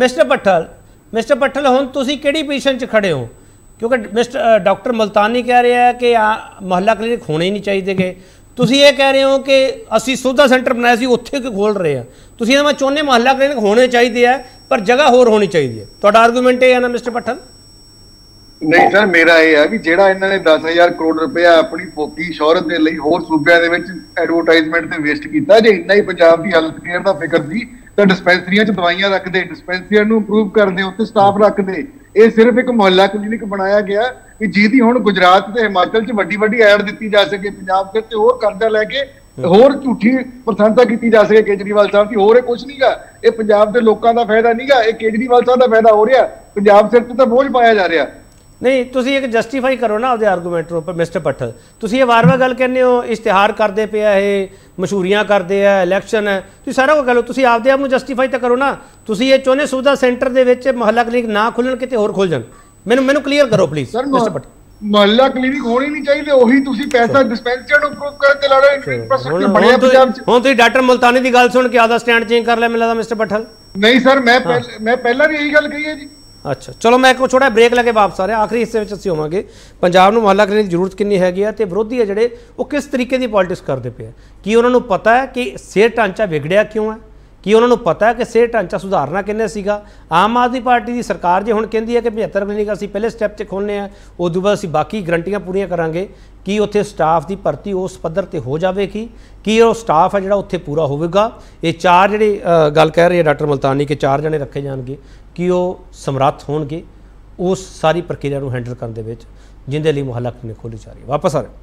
ਮਿਸਟਰ ਪੱਠਲ ਹੁਣ ਤੁਸੀਂ ਕਿਹੜੀ ਪੋਜੀਸ਼ਨ 'ਚ ਖੜੇ ਹੋ? ਕਿਉਂਕਿ ਮਿਸਟਰ ਡਾਕਟਰ ਮਲਤਾਨੀ ਕਹਿ ਰਿਹਾ ਕਿ ਮੁਹੱਲਾ ਕਲੀਨਿਕ ਹੋਣੇ ਹੀ ਨਹੀਂ ਚਾਹੀਦੇਗੇ, ਤੁਸੀਂ ਇਹ ਕਹਿ ਰਹੇ ਹੋ ਕਿ ਅਸੀਂ ਸੁਵਿਧਾ ਸੈਂਟਰ ਬਣਾਇਆ ਸੀ ਉੱਥੇ ਕਿਉਂ ਖੋਲ ਰਹੇ ਆ? ਤੁਸੀਂ ਮੈਂ ਚਾਹੁੰਦੇ ਮੁਹੱਲਾ ਕਲੀਨਿਕ ਹੋਣੇ ਚਾਹੀਦੇ ਆ ਪਰ ਜਗ੍ਹਾ ਹੋਰ ਹੋਣੀ ਚਾਹੀਦੀ ਹੈ, ਤੁਹਾਡਾ ਆਰਗੂਮੈਂਟ ਇਹ ਹੈ ਨਾ ਮਿਸਟਰ ਪੱਠਲ? ਨਹੀਂ ਸਰ, ਮੇਰਾ ਇਹ ਹੈ ਵੀ ਜਿਹੜਾ ਇਹਨਾਂ ਨੇ 10,000 ਕਰੋੜ ਰੁਪਇਆ ਆਪਣੀ ਫੋਕੀ ਸ਼ੌਹਰਤ ਦੇ ਲਈ ਹੋਰ ਸੂਬਿਆਂ ਦੇ ਵਿੱਚ ਐਡਵਰਟਾਈਜ਼ਮੈਂਟ ਤੇ ਵੇਸਟ ਕੀਤਾ, ਜੇ ਇੰਨਾ ਹੀ ਪੰਜਾਬ ਦੀ ਹੈਲਥ ਕੇਅਰ ਦਾ ਫਿਕਰ ਸੀ ਤਾਂ ਡਿਸਪੈਂਸਰੀਆਂ 'ਚ ਦਵਾਈਆਂ ਰੱਖਦੇ, ਡਿਸਪੈਂਸਰੀਆਂ ਨੂੰ ਇੰਪਰੂਵ ਕਰਦੇ, ਉੱਥੇ ਸਟਾਫ ਰੱਖਦੇ। ਇਹ ਸਿਰਫ ਇੱਕ ਮੁਹੱਲਾ ਕਲੀਨਿਕ ਬਣਾਇਆ ਗਿਆ ਕਿ ਜਿਹਦੀ ਹੁਣ ਗੁਜਰਾਤ ਤੇ ਹਿਮਾਚਲ 'ਚ ਵੱਡੀ ਐਡ ਦਿੱਤੀ ਜਾ ਸਕੇ, ਪੰਜਾਬ ਦੇ ਤੇ ਹੋਰ ਕਰਜ਼ਾ ਲੈ ਕੇ ਹੋਰ ਝੂਠੀ ਪ੍ਰਸ਼ੰਸਾ ਕੀਤੀ ਜਾ ਸਕੇ ਕੇਜਰੀਵਾਲ ਸਾਹਿਬ ਦੀ। ਹੋਰ ਇਹ ਕੁਝ ਨਹੀਂਗਾ, ਇਹ ਪੰਜਾਬ ਦੇ ਲੋਕਾਂ ਦਾ ਫਾਇਦਾ ਨਹੀਂਗਾ, ਇਹ ਕੇਜਰੀਵਾਲ ਸਾਹਿਬ ਦਾ ਫਾਇਦਾ ਹੋ ਰਿਹਾ, ਪੰਜਾਬ ਸਿਰ ਤੇ ਤਾਂ ਬੋਝ ਪਾਇਆ ਜਾ ਰਿਹਾ। ਨਹੀਂ, ਤੁਸੀਂ ਇੱਕ ਜਸਟੀਫਾਈ ਕਰੋ ਨਾ ਆਪਦੇ ਆਰਗੂਮੈਂਟ ਨੂੰ ਮਿਸਟਰ ਪੱਠਲ। ਤੁਸੀਂ ਇਹ ਵਾਰ-ਵਾਰ ਗੱਲ ਕਹਿੰਦੇ ਹੋ ਇਸ਼ਤਿਹਾਰ ਕਰਦੇ ਪਿਆ, ਇਹ ਮਸ਼ਹੂਰੀਆਂ ਕਰਦੇ ਆ, ਇਲੈਕਸ਼ਨ ਹੈ, ਤੁਸੀਂ ਸਾਰਾ ਕੁਝ ਗੱਲ ਤੁਸੀਂ ਆਪਦੇ ਆਪ ਨੂੰ ਜਸਟੀਫਾਈ ਤਾਂ ਕਰੋ ਨਾ। ਤੁਸੀਂ ਇਹ ਚਾਹੁੰਦੇ ਸੁਵਿਧਾ ਸੈਂਟਰ ਦੇ ਵਿੱਚ ਮੁਹੱਲਾ ਕਲੀਨਿਕ ਨਾ ਖੁੱਲਣ, ਕਿਤੇ ਹੋਰ ਖੁੱਲ ਜਾਣ? ਮੈਨੂੰ ਕਲੀਅਰ ਕਰੋ ਪਲੀਜ਼ ਮਿਸਟਰ ਪੱਠਲ। ਮੁਹੱਲਾ ਕਲੀਨਿਕ ਹੋਣੀ ਨਹੀਂ ਚਾਹੀਦੇ, ਉਹੀ ਤੁਸੀਂ ਪੈਸਾ ਡਿਸਪੈਂਸਰੀ ਨੂੰ ਇੰਪਰੂਵ ਕਰਨ ਤੇ ਲਾ ਰਹੇ ਇਨਫਰਾਸਟ੍ਰਕਚਰ ਬਣਿਆ ਪੰਜਾਬ 'ਚ। ਹੁਣ ਤੁਸੀਂ ਡਾਕਟਰ ਮੁਲਤਾਨੀ ਦੀ ਗੱਲ ਸੁਣ ਕੇ ਆਦਾ ਸਟੈਂਡ ਚੇਂਜ ਕਰ ਲਿਆ ਮੈਨੂੰ ਲੱਗਦਾ ਮਿਸਟਰ ਪੱਠਲ। ਨਹੀਂ ਸਰ, ਮੈਂ ਪਹਿਲਾਂ ਵੀ ਇਹੀ ਗੱਲ ਕਹੀ ਹੈ ਜੀ। ਅੱਛਾ ਚਲੋ, ਮੈਂ ਇੱਕ ਛੋਟਾ ਬ੍ਰੇਕ ਲੈ ਕੇ ਵਾਪਸ ਆ ਰਿਹਾ। ਆਖਰੀ ਹਿੱਸੇ ਵਿੱਚ ਅਸੀਂ ਹੋਵਾਂਗੇ ਪੰਜਾਬ ਨੂੰ ਮੁਹੱਲਾ ਕਲੀਨਿਕ ਦੀ ਜ਼ਰੂਰਤ ਕਿੰਨੀ ਹੈਗੀ ਆ ਤੇ ਵਿਰੋਧੀ ਆ ਜਿਹੜੇ ਉਹ ਕਿਸ ਤਰੀਕੇ ਦੀ ਪੋਲਿਟਿਕਸ ਕਰਦੇ ਪਏ ਆ, ਕੀ ਉਹਨਾਂ ਨੂੰ ਪਤਾ ਹੈ ਕਿ ਸਿਹਤ ਢਾਂਚਾ ਵਿਗੜਿਆ ਕਿਉਂ ਹੈ, कि उन्होंने पता है कि सिहत ढांचा सुधारना किन्ने सीगा। आम आदमी पार्टी की सरकार जो हुण कहती है कि 75 क्लिनिक असीं पहले स्टैप 'च खोलने हैं, उस बाद असीं बाकी गरंटियां पूरीआं करांगे, कि उत्थे स्टाफ की भर्ती उस पद्धर ते हो जाएगी कि वो स्टाफ है जिहड़ा उत्थे पूरा होवेगा। ये 4 जिहड़ी गल कह रहे हैं डॉक्टर मुल्तानी कि 4 जने रखे जाएंगे कि वो समर्थ होणगे उस सारी प्रक्रिया को हैंडल करने दे विच, जिंदे लई मुहल्ला क्लिनिक खोली जा रही है। वापस आ रहे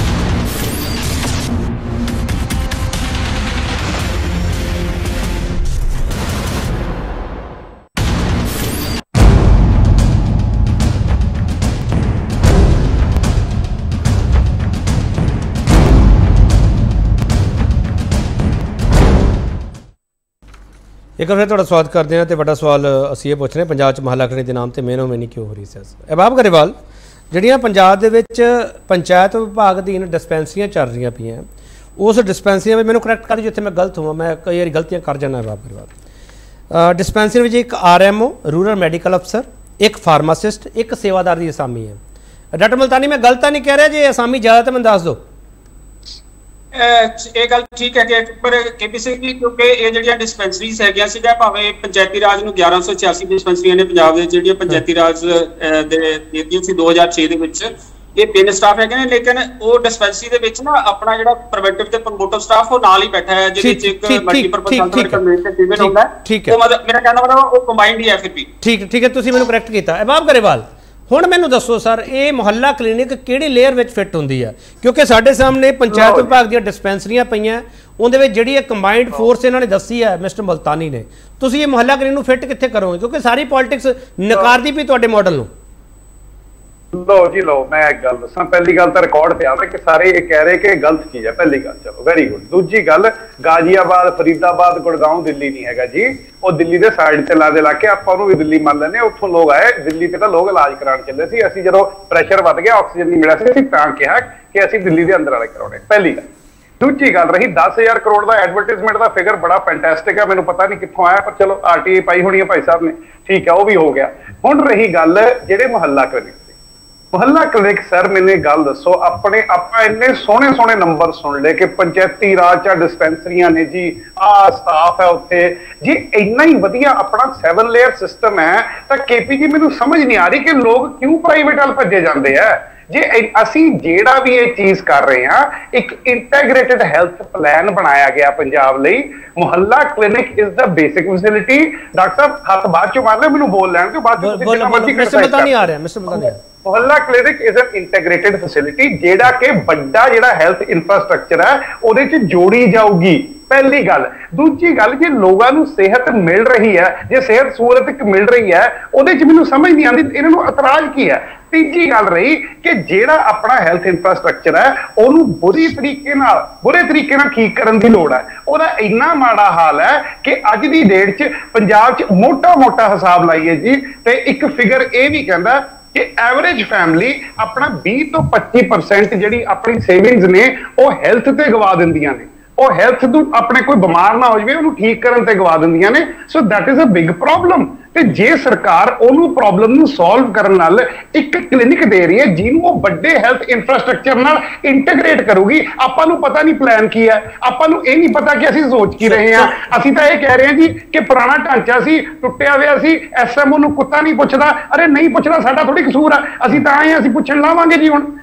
एक बार फिर तुहाडा स्वागत करते हैं। तो वड्डा सवाल असीं ये पुछ रहे पंजाब च मुहल्ला क्लिनिक के नाम से मेनो मेनी क्यों हो रही सियासत। अहबाब गरेवाल, जिहड़ियां पंजाब दे विच पंचायत विभाग अधीन डिस्पैंसरियां चल रही पईआं, उस डिस्पैंसरियां में मैनूं करैक्ट कर जिथे मैं गलत हुआ, मैं कई बार गलतियां कर जाना। अहबाब गरेवाल, डिस्पैंसरी में एक RMO रूरल मैडिकल अफसर, एक फार्मासिस्ट, एक सेवादार की असामी है। डॉक्टर मुल्तानी, मैं गलत नहीं कह रहा, जे असामी ज़्यादा तो मैं दस दो। ਇਹ ਗੱਲ ਠੀਕ ਹੈ ਕਿ ਪਰ KP ਸਿੰਘ ਜੀ, ਕਿਉਂਕਿ ਇਹ ਜਿਹੜੀਆਂ ਡਿਸਪੈਂਸਰੀਜ਼ ਹੈਗੀਆਂ ਸੀਗਾ, ਭਾਵੇਂ ਪੰਚਾਇਤੀ ਰਾਜ ਨੂੰ 1186 ਡਿਸਪੈਂਸਰੀਆਂ ਨੇ ਪੰਜਾਬ ਦੇ ਜਿਹੜੀਆਂ ਪੰਚਾਇਤੀ ਰਾਜ ਦੇ ਦਿੱਤੀਆਂ ਸੀ 2006 ਦੇ ਵਿੱਚ, ਇਹ 3 ਸਟਾਫ ਹੈਗੇ ਨੇ, ਲੇਕਿਨ ਉਹ ਡਿਸਪੈਂਸਰੀ ਦੇ ਵਿੱਚ ਨਾ ਆਪਣਾ ਜਿਹੜਾ ਪ੍ਰੀਵੈਂਟਿਵ ਤੇ ਪ੍ਰਮੋਟਿਵ ਸਟਾਫ ਉਹ ਨਾਲ ਹੀ ਬੈਠਾ ਹੈ, ਜਿਹਦੇ ਵਿੱਚ ਇੱਕ ਮਲਟੀਪਰਪਸ ਸੈਂਟਰ ਮੇਨ ਤੇ ਫੀਮੇਲ ਹੁੰਦਾ ਹੈ। ਉਹ ਮਤਲਬ ਮੇਰਾ ਕਹਿਣਾ ਮਤਲਬ ਉਹ ਕੰਬਾਈਨਡ ਹੀ ਹੈ ਫਿਰ ਵੀ। ठीक है, ਤੁਸੀਂ ਮੈਨੂੰ ਕਰੈਕਟ ਕੀਤਾ। अहबाब गरेवाल, ਹੁਣ ਮੈਨੂੰ ਦੱਸੋ ਸਰ, ਇਹ ਮੁਹੱਲਾ ਕਲੀਨਿਕ ਕਿਹੜੀ ਲੇਅਰ ਵਿੱਚ ਫਿੱਟ ਹੁੰਦੀ ਹੈ? ਕਿਉਂਕਿ ਸਾਡੇ ਸਾਹਮਣੇ ਪੰਚਾਇਤ ਵਿਭਾਗ ਦੀਆਂ ਡਿਸਪੈਂਸਰੀਆਂ ਪਈਆਂ, ਉਹਦੇ ਵਿੱਚ ਜਿਹੜੀ ਇਹ ਕੰਬਾਈਨਡ ਫੋਰਸ ਇਹਨਾਂ ਨੇ ਦੱਸੀ ਹੈ ਮਿਸਟਰ ਮੁਲਤਾਨੀ ਨੇ, ਤੁਸੀਂ ਇਹ ਮੁਹੱਲਾ ਕਲੀਨਿਕ ਨੂੰ ਫਿੱਟ ਕਿੱਥੇ ਕਰੋਗੇ? ਕਿਉਂਕਿ ਸਾਰੀ ਪੋਲਿਟਿਕਸ ਨਕਾਰਦੀ ਪਈ ਤੁਹਾਡੇ ਮਾਡਲ ਨੂੰ। लो जी लो, मैं एक गल दसा, पहली गल तो रिकॉर्ड पे आवे कि सारे ये कह रहे कि गलत चीज है, पहली गल, चलो वेरी गुड। दूजी गल, गाजियाबाद, फरीदाबाद, गुड़गांव दिल्ली नहीं हैगा जी, वो दिल्ली के साइड से लादे लाके आपां नूं भी दिल्ली मान लैंदे, उत्थों लोग आए दिल्ली ते तां लोग इलाज कराउण चले सी, असीं जदों प्रैशर वध गया, ऑक्सीजन नहीं मिलिया सी, असीं तां कहा कि असीं दिल्ली दे अंदर वाले कराउणे। पहली गल। दूजी गल रही 10,000 करोड़ का एडवरटाइजमेंट का फिगर बड़ा फैंटास्टिक है, मैनूं पता नहीं कित्थों आया, पर चलो RTI पाई होनी है भाई साहब ने, ठीक है, वो भी हो गया। हुण रही गल जिहड़े मुहल्ला क्लिनिक, मुहल्ला क्लिनिक सर मैंने गल दसो, अपने आप इन्ने सोहने सोहने नंबर सुन ले कि पंचायती राज डिस्पेंसरियां ने जी, स्टाफ है उत्थे जी, इन्ना ही वधिया अपना 7 लेयर सिस्टम है, तो KP जी मैनूं समझ नहीं आ रही कि लोग क्यों प्राइवेट वाल भज्जे जाते हैं। जे असीं जेड़ा भी ये चीज कर रहे हैं, एक इंटैग्रेटेड हेल्थ प्लान बनाया गया पंजाब लई, mohalla clinic is the basic facility. Doctor sahab हाथ बाद चो मार ले, मैनूं बोल लैण दो, बाद मिस्टर मुल्तानी आ रहा है, mister Multani. Mohalla clinic is an integrated facility, जेड़ा के बड़ा जेड़ा हेल्थ इंफ्रास्ट्रक्चर है ਉਹਦੇ ਚ जोड़ी जाऊगी। पहली गल। दूजी गल, जे लोगों को सेहत मिल रही है, जे सेहत सहूलत मिल रही है, ਉਹਦੇ ਚ ਮੈਨੂੰ समझ नहीं आती इन्हां नूं इतराज की है। तीजी गल रही कि जेड़ा अपना हेल्थ इंफ्रास्ट्रक्चर है ਉਹਨੂੰ बुरे तरीके नाल ठीक करन दी लोड़ है। ਉਹਦਾ ਇੰਨਾ ਮਾੜਾ ਹਾਲ ਹੈ कि अज दी डेट च पंजाब च मोटा हिसाब लाइए जी, ते एक फिगर ये भी कहता कि एवरेज फैमिली अपना 20 तो 25% जिहड़ी अपनी सेविंग्स ने वो हेल्थ ते गवा दिंदियां ने, वो हेल्थ नूं अपने कोई बीमार ना हो जाए उन्हें ठीक करन ते गवा दिंदियां ने। So that is a big problem. ते जे सरकार ओनू प्रॉब्लम नूं सॉल्व करन नाल एक क्लिनिक दे रही है जिन्होंने वो बड़े हेल्थ इंफ्रास्ट्रक्चर नाल इंटीग्रेट करूगी, आपां नूं पता नहीं प्लान की है, आपां नूं ये नहीं पता कि असीं सोच की रहे हैं। असीं तां ये कह रहे हैं जी कि पुराना ढांचा सी, टुटिया होया सी, SMO नूं कुत्ता नहीं पुछदा। अरे नहीं पुछदा, साडा थोड़ी कसूर है, असीं तां आए असीं पुछण लावांगे जी। हुण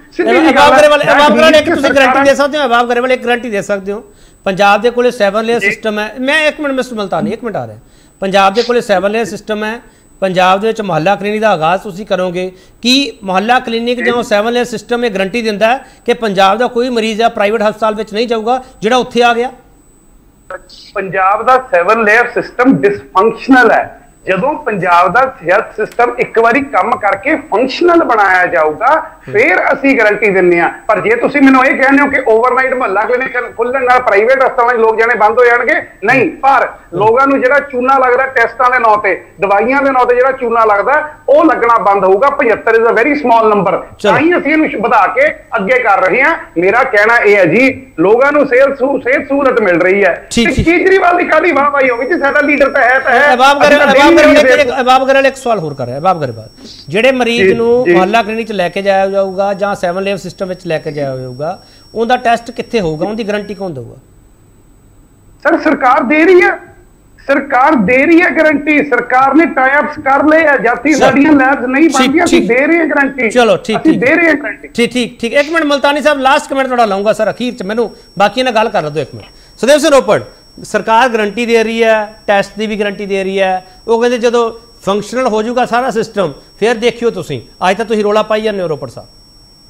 गरेवाल एक गारंटी दे सकते हो पंजाब के कोले 7 लेयर सिस्टम है। मैं एक मिनट मिस्टर मुल्तानी, एक मिनट आ रहा है। पंजाब के कोले 7 लेयर सिस्टम है, पंजाब के मुहल्ला क्लिनिक का आगाज़ तुसीं करोगे कि मुहल्ला क्लिनिक जो 7 लेयर सिस्टम ये गारंटी दिंदा है कि पंजाब का कोई मरीज़ है प्राइवेट हस्पताल में नहीं जाऊगा जिहड़ा उत्थे आ गया? पंजाब का 7 लेयर सिस्टम डिसफंक्शनल है। ਜਦੋਂ ਪੰਜਾਬ ਦਾ ਹੈਲਥ ਸਿਸਟਮ ਇੱਕ ਵਾਰੀ ਕੰਮ ਕਰਕੇ ਫੰਕਸ਼ਨਲ ਬਣਾਇਆ ਜਾਊਗਾ ਫਿਰ ਅਸੀਂ ਗਾਰੰਟੀ ਦਿੰਨੇ ਆ। ਪਰ ਜੇ ਤੁਸੀਂ ਮੈਨੂੰ ਇਹ ਕਹਿੰਦੇ ਹੋ ਕਿ ਓਵਰਨਾਈਟ ਮੁਹੱਲਾ ਕਲੀਨਿਕ ਖੁੱਲਣ ਨਾਲ ਪ੍ਰਾਈਵੇਟ ਹਸਪਤਾਲਾਂ 'ਚ ਲੋਕ ਜਾਣੇ ਬੰਦ ਹੋ ਜਾਣਗੇ, ਨਹੀਂ। ਪਰ ਲੋਕਾਂ ਨੂੰ ਜਿਹੜਾ ਚੂਨਾ ਲੱਗਦਾ ਟੈਸਟਾਂ ਦੇ ਨਾਂ ਤੇ, ਦਵਾਈਆਂ ਦੇ ਨਾਂ ਤੇ ਜਿਹੜਾ ਚੂਨਾ ਲੱਗਦਾ ਉਹ ਲੱਗਣਾ ਬੰਦ ਹੋਊਗਾ। 75 is a very small number. ਤਾਂ ਹੀ ਅਸੀਂ ਇਹਨੂੰ ਵਧਾ ਕੇ ਅੱਗੇ ਕਰ ਰਹੇ ਹਾਂ। ਮੇਰਾ ਕਹਿਣਾ ਇਹ ਹੈ ਜੀ, ਲੋਕਾਂ ਨੂੰ ਸਿਹਤ ਸਹੂਲਤ ਮਿਲ ਰਹੀ ਹੈ। ਕੇਜਰੀਵਾਲ ਦੀ ਕਾਹਦੀ ਵਾਹਵਾਹੀ ਹੋਵੇ ਜੀ, ਸਾਡਾ ਲੀਡਰ ਤਾਂ ਹੈ। अहबाब गरेवाल एक सवाल होर कर रहा है। अहबाब गरेवाल, जेडे मरीज नूं मुहल्ला क्लिनिक च लैके जाया जाऊगा जां 7 लेयर सिस्टम विच लैके जाया जाऊगा, उनका टेस्ट कित्थे होगा, उनकी गारंटी कौन देगा? सर सरकार दे रही है, सरकार दे रही है गारंटी, सरकार ने टाई अप्स कर ले है, जाती साड़ियां लैब्स नहीं बनती, ਅਸੀਂ दे रहे हैं गारंटी। चलो ठीक ਅਸੀਂ दे रहे हैं गारंटी। ठीक ठीक ठीक एक मिनट मुल्तानी साहब लास्ट कमेंट थोड़ा लाऊंगा सर अखीर च, मैनू बाकी ना गल कर दो एक मिनट। सुदेव सिंह रोपड़, सरकार गारंटी दे रही है, टैसट की भी गारंटी दे रही है, वो कहते जो फंक्शनल हो जाऊगा सारा सिस्टम फिर देखियो तुसीं, अज तो तुसीं रौला पाई जाने हो रोपड़ साहब।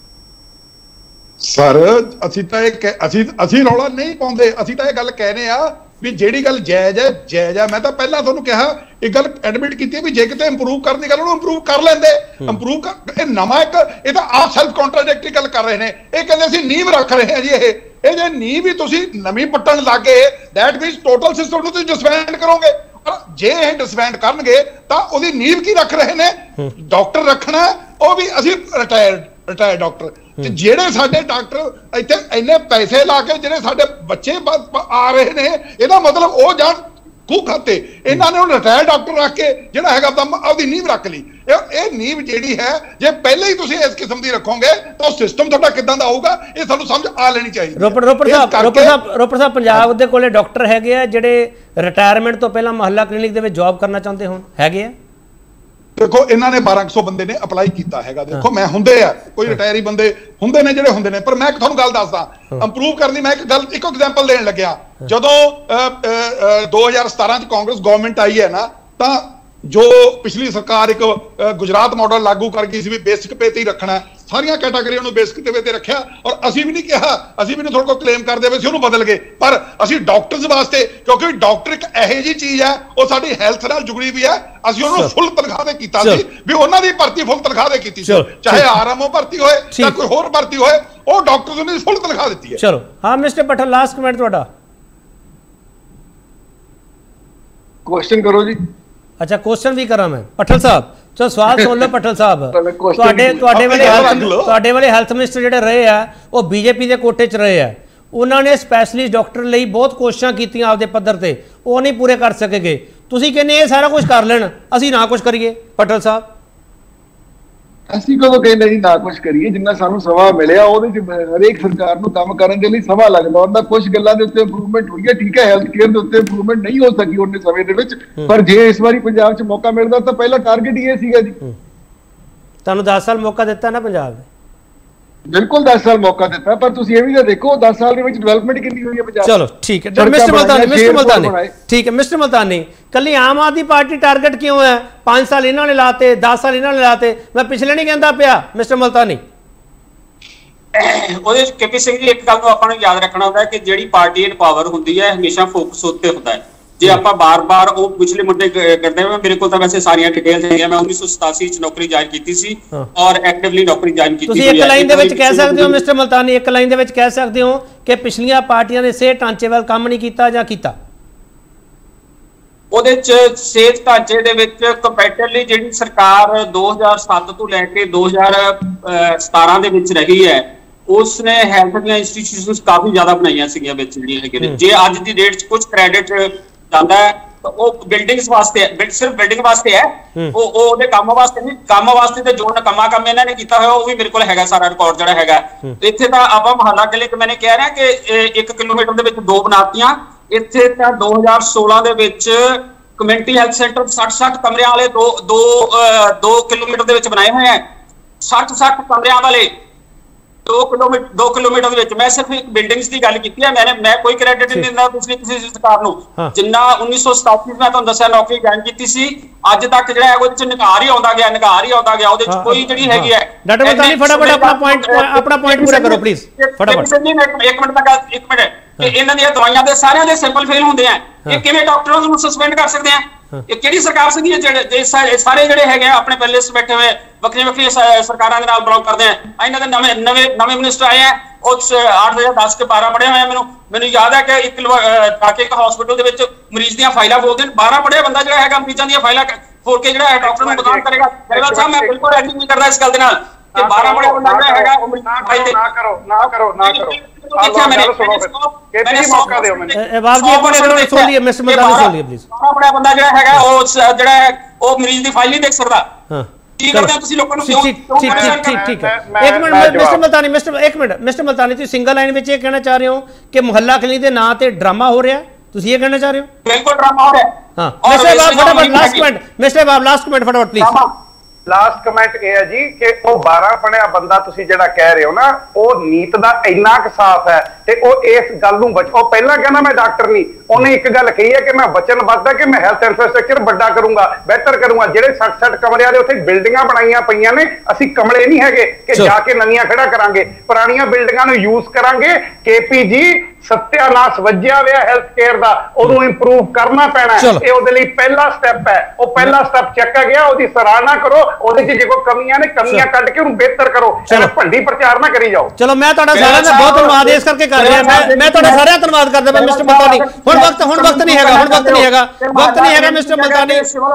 सर ਅਸੀਂ ਰੌਲਾ ਨਹੀਂ ਪਾਉਂਦੇ, ਅਸੀਂ ਤਾਂ ਇਹ ਗੱਲ ਕਹਿੰਦੇ ਆ ਵੀ ਜਿਹੜੀ ਗੱਲ ਜਾਇਜ਼ ਹੈ ਜਾਇਜ਼ ਹੈ। ਮੈਂ ਤਾਂ ਪਹਿਲਾਂ ਤੁਹਾਨੂੰ ਕਿਹਾ ਇਹ ਗੱਲ ਐਡਮਿਟ ਕੀਤੀ ਵੀ ਜੇ ਕਿਤੇ ਇੰਪਰੂਵ ਕਰਨ ਦੀ ਗੱਲ ਉਹਨੂੰ ਇੰਪਰੂਵ ਕਰ ਲੈਂਦੇ। ਇੰਪਰੂਵ ਇਹ ਨਵਾਂ ਇੱਕ ਇਹ ਤਾਂ ਆਪ ਸੈਲਫ ਕੰਟਰਾਡਿਕਟਰੀ ਗੱਲ ਕਰ ਰਹੇ ਨੇ। ਇਹ ਕਹਿੰਦੇ ਅਸੀਂ ਨੀਂਹ ਰੱਖ ਰਹੇ ਹਾਂ ਜੀ, ਇਹ ਜੇ ਨੀਂਹ ਵੀ ਤੁਸੀਂ ਨਵੀਂ ਪੱਟਣ ਲੱਗੇ ਦੈਟ ਮੀਨਸ ਟੋਟਲ ਸਿਸਟਮ ਨੂੰ ਤੁਸੀਂ ਡਿਸਬੈਂਡ ਕਰੋਗੇ। ਜੇ ਇਹ ਡਿਸਬੈਂਡ ਕਰਨਗੇ ਤਾਂ ਉਹਦੀ ਨੀਂਹ ਕੀ ਰੱਖ ਰਹੇ ਨੇ? ਡਾਕਟਰ ਰੱਖਣਾ, ਉਹ ਵੀ ਅਸੀਂ ਰਿਟਾਇਰਡ ਡਾਕਟਰ। ਤੇ ਜਿਹੜੇ ਸਾਡੇ ਡਾਕਟਰ ਇੱਥੇ ਇੰਨੇ ਪੈਸੇ ਲਾ ਕੇ ਜਿਹੜੇ ਸਾਡੇ ਬੱਚੇ ਆ ਰਹੇ ਨੇ, ਇਹਦਾ ਮਤਲਬ ਉਹ ਜਾਣ ਖੂਹ ਖਾਤੇ ਇਹਨਾਂ ਨੇ ਹੁਣ ਰਿਟਾਇਰਡ ਡਾਕਟਰ ਰੱਖ ਕੇ ਜਿਹੜਾ ਹੈਗਾ ਆਪਦੀ ਨੀਂਹ ਰੱਖ ਲਈ। ਇਹ ਨੀਂਹ ਜਿਹੜੀ ਹੈ ਜੇ ਪਹਿਲਾਂ ਹੀ ਤੁਸੀਂ ਇਸ ਕਿਸਮ ਦੀ ਰੱਖੋਗੇ ਤਾਂ ਸਿਸਟਮ ਤੁਹਾਡਾ ਕਿੱਦਾਂ ਦਾ ਆਊਗਾ ਇਹ ਸਾਨੂੰ ਸਮਝ ਆ ਲੈਣੀ ਚਾਹੀਦੀ। ਰੋਪੜ ਸਾਹਿਬ ਪੰਜਾਬ ਦੇ ਕੋਲੇ ਡਾਕਟਰ ਹੈਗੇ ਆ ਜਿਹੜੇ ਰਿਟਾਇਰਮੈਂਟ ਤੋਂ ਪਹਿਲਾਂ ਮੁਹੱਲਾ ਕਲੀਨਿਕ ਦੇ ਵਿੱਚ ਜੌਬ ਕਰਨਾ ਚਾਹੁੰਦੇ ਹੋਣ, ਹੈਗੇ ਆ? देखो इन्होंने 1200 बंदे ने अपलाई किया है। देखो मैं होंगे कोई रिटायरी बंदे होंगे ने जिहड़े होंगे ने, पर मैं तुहानूं गल दसदा इंप्रूव करनी। मैं एक एग्जाम्पल देण लग्या, जदों 2017 च कांग्रेस गवर्नमेंट आई है ना, तो जो पिछली सरकार एक गुजरात मॉडल लागू कर गई सी भी बेसिक पे ते ही रखना है, सारिया कैटागरियों को बेसिक पे ते रखा। और असी भी नहीं कहा, असी भी नहीं थोड़ा क्लेम करते वे उन्होंने बदल गए, पर असी डॉक्टर्स वास्ते, क्योंकि डॉक्टर एक ਇਹੋ ਜਿਹੀ चीज है वो साडी हैल्थ नाल जुड़ी भी है, असी उन्होंने फुल तनख्वाह ते कीता सी भी उन्हां दी भर्ती फुल तनख्वाह ते कीती सी, चाहे आरएमओ भर्ती होए या कोई होर भर्ती होए, वो डॉक्टर्स ने फुल तनख्वाह दी है। चलो हाँ मिस्टर पठल लास्ट कमेंट तुहाडा। क्वेश्चन करो जी। अच्छा क्वेश्चन भी करा मैं पठल साहब, चलो सवाल सुन लो पठल साहब। ਤੁਹਾਡੇ ਵਾਲੇ ਹੈਲਥ ਮਿਨਿਸਟਰ ਜਿਹੜੇ ਰਹੇ ਆ ਉਹ ਬੀਜੇਪੀ ਦੇ ਕੋਟੇ 'ਚ ਰਹੇ ਆ, ਉਹਨਾਂ ਨੇ ਸਪੈਸ਼ਲਿਸਟ ਡਾਕਟਰ ਲਈ ਬਹੁਤ ਕੋਸ਼ਿਸ਼ਾਂ ਕੀਤੀਆਂ ਆਪਦੇ ਪੱਧਰ ਤੇ, ਉਹ ਨਹੀਂ ਪੂਰੇ ਕਰ ਸਕੇਗੇ। ਤੁਸੀਂ ਕਹਿੰਦੇ ਇਹ ਸਾਰਾ ਕੁਝ ਕਰ ਲੈਣ, ਅਸੀਂ ਨਾ ਕੁਝ ਕਰੀਏ? ਪਟਲ ਸਾਹਿਬ ਅਸੀਂ ਕਦੋਂ ਕਹਿੰਦੇ ਜੀ ਨਾ ਕੁਝ ਕਰੀਏ, ਜਿੰਨਾ ਸਾਨੂੰ ਸਮਾਂ ਮਿਲਿਆ ਉਹਦੇ ਚ ਹਰੇਕ ਸਰਕਾਰ ਨੂੰ ਕੰਮ ਕਰਨ ਦੇ ਲਈ ਸਮਾਂ ਲੱਗਦਾ ਹੁੰਦਾ। ਕੁਝ ਗੱਲਾਂ ਦੇ ਉੱਤੇ ਇੰਪਰੂਵਮੈਂਟ ਹੋਈ ਹੈ, ਠੀਕ ਹੈ, ਹੈਲਥ ਕੇਅਰ ਦੇ ਉੱਤੇ ਇੰਪਰੂਵਮੈਂਟ ਨਹੀਂ ਹੋ ਸਕੀ ਉਹਨੇ ਸਮੇਂ ਦੇ ਵਿੱਚ, ਪਰ ਜੇ ਇਸ ਵਾਰੀ ਪੰਜਾਬ 'ਚ ਮੌਕਾ ਮਿਲਦਾ ਤਾਂ ਪਹਿਲਾ ਟਾਰਗੇਟ ਹੀ ਇਹ ਸੀਗਾ ਜੀ। ਤੁਹਾਨੂੰ 10 ਸਾਲ ਮੌਕਾ ਦਿੱਤਾ ਨਾ ਪੰਜਾਬ ਨੇ? ਬਿਲਕੁਲ 10 ਸਾਲ ਮੌਕਾ ਦਿੱਤਾ, ਪਰ ਤੁਸੀਂ ਇਹ ਵੀ ਤਾਂ ਦੇਖੋ 10 ਸਾਲ ਦੇ ਵਿੱਚ ਡਿਵੈਲਪਮੈਂਟ ਕਿੰਨੀ ਹੋਈ ਹੈ ਪੰਜਾਬ। ਚਲੋ ਠੀਕ ਹੈ ਮਿਸਟਰ ਮਲਤਾਨੀ, ਠੀਕ ਹੈ ਮਿਸਟਰ ਮਲਤਾਨੀ, ਕੱਲੀ ਆਮ ਆਦਮੀ ਪਾਰਟੀ ਟਾਰਗੇਟ ਕਿਉਂ ਹੈ? 5 ਸਾਲ ਇਹਨਾਂ ਨੇ ਲਾਤੇ, 10 ਸਾਲ ਇਹਨਾਂ ਨੇ ਲਾਤੇ, ਮੈਂ ਪਿਛਲੇ ਨਹੀਂ ਕਹਿੰਦਾ ਪਿਆ ਮਿਸਟਰ ਮਲਤਾਨੀ। ਉਹਦੇ ਚ ਕੇਪੀ ਸਿੰਘ ਜੀ ਇੱਕ ਗੱਲ ਨੂੰ ਆਪਾਂ ਨੂੰ ਯਾਦ ਰੱਖਣਾ ਹੁੰਦਾ ਕਿ ਜਿਹੜੀ ਪਾਰਟੀ ਇਨ ਪਾਵਰ ਹੁੰਦੀ ਹੈ ਹਮੇਸ਼ਾ ਫੋਕਸ ਉੱਤੇ ਹੁੰਦਾ ਹੈ। ਜੇ ਆਪਾਂ ਬਾਰ-ਬਾਰ ਉਹ ਪਿਛਲੇ ਮੁੱਦੇ ਕਰਦੇ ਹਾਂ, ਮੇਰੇ ਕੋਲ ਤਾਂ ਵੈਸੇ ਸਾਰੀਆਂ ਡਿਟੇਲਸ ਹੈਗੀਆਂ। ਮੈਂ 1987 ਚ ਨੌਕਰੀ ਜੁਆਇਨ ਕੀਤੀ ਸੀ ਔਰ ਐਕਟਿਵਲੀ ਨੌਕਰੀ ਜੁਆਇਨ ਕੀਤੀ ਤੁਸੀਂ ਇੱਕ ਲਾਈਨ ਦੇ ਵਿੱਚ ਕਹਿ ਸਕਦੇ ਹੋ ਮਿਸਟਰ ਮਲਤਾਨੀ, ਇੱਕ ਲਾਈਨ ਦੇ ਵਿੱਚ ਕਹਿ ਸਕਦੇ ਹੋ ਕਿ ਪਿਛਲੀਆਂ ਪਾਰਟੀਆਂ ਨੇ ਸਿਹਤ ਢਾਂਚੇ ਵੱਲ ਕੰਮ ਨਹੀਂ ਕੀਤਾ ਜਾਂ ਕੀਤਾ? ਉਹਦੇ ਚ ਸਿਹਤ ਢਾਂਚੇ ਦੇ ਵਿੱਚ ਕੰਪੈਟੀਟਿਵਲੀ ਜਿਹੜੀ ਸਰਕਾਰ 2007 ਤੋਂ ਲੈ ਕੇ 2017 ਦੇ ਵਿੱਚ ਰਹੀ ਹੈ, ਉਸਨੇ ਹੈਲਥ ਦੀਆਂ ਇੰਸਟੀਟਿਊਸ਼ਨਸ ਕਾਫੀ ਜ਼ਿਆਦਾ ਬਣਾਈਆਂ ਸੀਗੀਆਂ ਵਿੱਚ ਜਿਹੜੀਆਂ ਹੈਗੇ ਨੇ। ਜੇ ਅੱਜ ਦੀ ਡੇਟ 'ਚ ਕੁਝ ਕ੍ਰੈਡਿਟ ਜਾਂਦਾ ਹੈ ਤਾਂ ਉਹ ਬਿਲਡਿੰਗਸ ਵਾਸਤੇ ਹੈ, ਸਿਰਫ ਬਿਲਡਿੰਗ ਵਾਸਤੇ ਹੈ, ਉਹ ਉਹਦੇ ਕੰਮ ਵਾਸਤੇ ਨਹੀਂ। ਕੰਮ ਵਾਸਤੇ ਤੇ ਜੋ ਨਕਮਾ ਕੰਮ ਇਹਨਾਂ ਨੇ ਕੀਤਾ ਹੋਇਆ ਉਹ ਵੀ ਮੇਰੇ ਕੋਲ ਹੈਗਾ, ਸਾਰਾ ਰਿਕਾਰਡ ਜਿਹੜਾ ਹੈਗਾ। ਇੱਥੇ ਤਾਂ ਆਪਾਂ ਮੁਹੱਲਾ ਕਲੀਨਿਕ ਮੈਨੇ ਕਹਿ ਰਿਹਾ ਕਿ 1 ਕਿਲੋਮੀਟਰ ਦੇ ਵਿੱਚ 2 ਬਣਾਤੀਆਂ। ਇੱਥੇ ਤਾਂ 2016 ਦੇ ਵਿੱਚ ਕਮਿਊਨਿਟੀ ਹੈਲਥ ਸੈਂਟਰ 60 ਕਮਰਿਆਂ ਵਾਲੇ 2 ਕਿਲੋਮੀਟਰ ਦੇ ਵਿੱਚ ਬਣਾਏ ਹੋਏ ਹੈ। 60 ਕਮਰਿਆਂ ਵਾਲੇ 2 ਕਿਲੋਮੀਟਰ ਦੇ ਵਿੱਚ। ਮੈਂ ਸਿਰਫ ਇੱਕ ਬਿਲਡਿੰਗਸ ਦੀ ਗੱਲ ਕੀਤੀ ਹੈ, ਮੈਂ ਕੋਈ ਕ੍ਰੈਡਿਟ ਨਹੀਂ ਦਿੰਦਾ ਦੂਸਰੀ ਕਿਸੇ ਸਰਕਾਰ ਨੂੰ। ਜਿੰਨਾ 1987 ਮੈਂ ਤੁਹਾਨੂੰ ਦੱਸਿਆ ਨੌਕਰੀ ਜੁਆਇਨ ਕੀਤੀ ਸੀ, ਅੱਜ ਤੱਕ ਜਿਹੜਾ ਹੈ ਉਹਦੇ ਚ ਨਿਘਾਰ ਹੀ ਆਉਂਦਾ ਗਿਆ, ਉਹਦੇ ਚ ਕੋਈ ਜਿਹੜੀ ਹੈਗੀ ਹੈ। ਡਾਕਟਰ ਮਲਤਾਨੀ ਫਟਾਫਟ ਆਪਣਾ ਪੁਆਇੰਟ ਪੂਰਾ ਕਰੋ ਪਲੀਜ਼, ਫਟਾਫਟ। ਇੱਕ ਮਿੰਟ ਕਿ ਇਹਨਾਂ ਦੀਆਂ ਦਵਾਈਆਂ ਦੇ ਸਾਰਿਆਂ ਦੇ ਸੈਂਪਲ ਫੇਲ ਹੁੰਦੇ ਆ, ਇਹ ਕਿਵੇਂ ਡਾਕਟਰਾਂ ਨੂੰ ਸਸਪੈਂਡ ਕਰ ਸਕਦੇ ਆ? ਇਹ ਕਿਹੜੀ ਸਰਕਾਰ ਸੀ ਜਿਹੜੇ ਸਾਰੇ ਜਿਹੜੇ ਹੈਗੇ ਆ ਆਪਣੇ ਪਹਿਲੇ ਬੈਠੇ ਹੋਏ ਵੱਖਰੀਆਂ ਸਰਕਾਰਾਂ ਦੇ ਨਾਲ ਬਿਲੋਂਗ ਕਰਦੇ ਆ। ਇਹਨਾਂ ਦੇ ਨਵੇਂ ਮਿਨਿਸਟਰ ਆਏ ਆ, ਉਹ 8 ਕੇ 12 ਪੜ੍ਹੇ ਹੋਏ ਆ। ਮੈਨੂੰ ਯਾਦ ਹੈ ਕਿ ਇੱਕ ਹਸਪੀਟਲ ਦੇ ਵਿੱਚ ਮਰੀਜ਼ ਦੀਆਂ ਫਾਈਲਾਂ ਬੋਲਦੇ ਨੇ, 12 ਪੜ੍ਹਿਆ ਬੰਦਾ ਜਿਹੜਾ ਹੈਗਾ ਮਰੀਜ਼ਾਂ ਦੀਆਂ ਫਾਈਲਾਂ ਫੋੜ ਕੇ ਜਿਹੜਾ ਡਾਕਟਰ ਨੂੰ ਬਦਨਾਮ ਕਰੇਗਾ। ਗਰੇਵਾਲ ਸਾਹਿਬ ਮੈਂ ਬਿਲਕੁਲ ਐਗਰੀ ਨਹੀਂ ਕਰਦਾ ਇਸ ਗੱਲ ਦੇ ਨਾਲ ਕਿ 12 ਪੜ੍ਹਿਆ ਬੰਦਾ ਜਿਹੜਾ ਹੈਗਾ ਉਹ ਮਰੀਜ਼ ਦੀ ਫਾਈਲ ਤੇ ਨਾ ਕਰੋ ਕਿਤੇ ਮੌਕਾ ਦਿਓ ਮੈਨੂੰ। ਬਾਬ ਜੀ ਆਪਣੇ ਕੋਲ ਸੁਣ ਲਈਏ ਮਿਸਟਰ ਮਲਤਾਨੀ, ਸੁਣ ਲਈਏ ਪਲੀਜ਼। 12 ਪੜ੍ਹਿਆ ਬੰਦਾ ਜਿਹੜਾ ਹੈਗਾ ਉਹ ਮਰੀਜ਼ ਦੀ ਫਾਈਲ ਨਹੀਂ ਦੇਖ ਸਕਦਾ। ਕੀ ਕਰਦੇ ਤੁਸੀਂ ਲੋਕਾਂ ਨੂੰ? ਠੀਕ ਹੈ ਇੱਕ ਮਿੰਟ ਮਿਸਟਰ ਮਲਤਾਨੀ, ਇੱਕ ਮਿੰਟ ਮਿਸਟਰ ਮਲਤਾਨੀ, ਤੁਸੀਂ ਸਿੰਗਲ ਲਾਈਨ ਵਿੱਚ ਇਹ ਕਹਿਣਾ ਚਾਹ ਰਹੇ ਹੋ ਕਿ ਮੁਹੱਲਾ ਕਲੀਨਿਕ ਦੇ ਨਾਂ ਤੇ ਡਰਾਮਾ ਹੋ ਰਿਹਾ ਤੁਸੀਂ ਇਹ ਕਹਿਣਾ ਚਾਹ ਰਹੇ ਹੋ? बिल्कुल ड्रामा हो रहा है। हाँ मिस्टर बाब फटाफट last comment, mister Bob last comment फटाफट प्लीज। ਲਾਸਟ ਕਮੈਂਟ ਇਹ ਹੈ ਜੀ ਕਿ ਉਹ 12 ਪੜਿਆ ਬੰਦਾ ਤੁਸੀਂ ਜਿਹੜਾ ਕਹਿ ਰਹੇ ਹੋ ਨਾ, ਉਹ ਨੀਤ ਦਾ ਇੰਨਾ ਕੁ ਸਾਫ਼ ਹੈ ਤੇ ਉਹ ਇਸ ਗੱਲ ਨੂੰ ਉਹ ਪਹਿਲਾਂ ਕਹਿੰਦਾ ਮੈਂ ਡਾਕਟਰ ਨਹੀਂ, ਉਹਨੇ ਇੱਕ ਗੱਲ ਕਹੀ ਹੈ ਕਿ ਮੈਂ ਵਚਨਬੱਧ ਕਿ ਮੈਂ ਹੈਲਥ ਇਨਫਰਾਸਟ੍ਰਕਚਰ ਵੱਡਾ ਕਰੂੰਗਾ, ਬਿਹਤਰ ਕਰੂੰਗਾ। ਜਿਹੜੇ 60 ਕਮਰਿਆਂ ਦੇ ਉੱਥੇ ਬਿਲਡਿੰਗਾਂ ਬਣਾਈਆਂ ਪਈਆਂ ਨੇ, ਅਸੀਂ ਕਮਲੇ ਨਹੀਂ ਹੈਗੇ ਕਿ ਜਾ ਕੇ ਨਵੀਆਂ ਖੜਾ ਕਰਾਂਗੇ, ਪੁਰਾਣੀਆਂ ਬਿਲਡਿੰਗਾਂ ਨੂੰ ਯੂਜ਼ ਕਰਾਂਗੇ। ਕੇਪੀ ਜੀ ਸੱਤਿਆਨਾਸ਼ ਵੱਜਿਆ ਹੋਇਆ ਹੈਲਥ ਕੇਅਰ ਦਾ, ਉਹਨੂੰ ਇੰਪਰੂਵ ਕਰਨਾ ਪੈਣਾ ਹੈ। ਇਹ ਉਹਦੇ ਲਈ ਪਹਿਲਾ ਸਟੈਪ ਹੈ, ਉਹ ਪਹਿਲਾ ਸਟੈਪ ਚੱਕਿਆ ਗਿਆ, ਉਹਦੀ ਸਰਾਹਨਾ ਕਰੋ। ਉਹਦੇ 'ਚ ਜੇ ਕੋਈ ਕਮੀਆਂ ਨੇ, ਕਮੀਆਂ ਕੱਢ ਕੇ ਉਹਨੂੰ ਬਿਹਤਰ ਕਰੋ, ਸਿਰਫ ਭੰਡੀ ਪ੍ਰਚਾਰ ਨਾ ਕਰੀ ਜਾਓ। ਚਲੋ ਮੈਂ ਤੁਹਾਡਾ ਸਾਰਿਆਂ ਦਾ ਬਹੁਤ ਧੰਨਵਾਦ ਇਸ ਕਰਕੇ ਕਰ ਰਿਹਾ, ਮੈਂ ਤੁਹਾਡਾ ਸਾਰਿਆਂ ਦਾ ਧੰਨਵਾਦ ਕਰਦਾ ਮੈਂ ਮਿਸਟਰ ਮਲਤਾਨੀ। ਹੁਣ ਵਕਤ ਨਹੀਂ ਹੈਗਾ ਮਿਸਟਰ ਮਲਤਾਨੀ।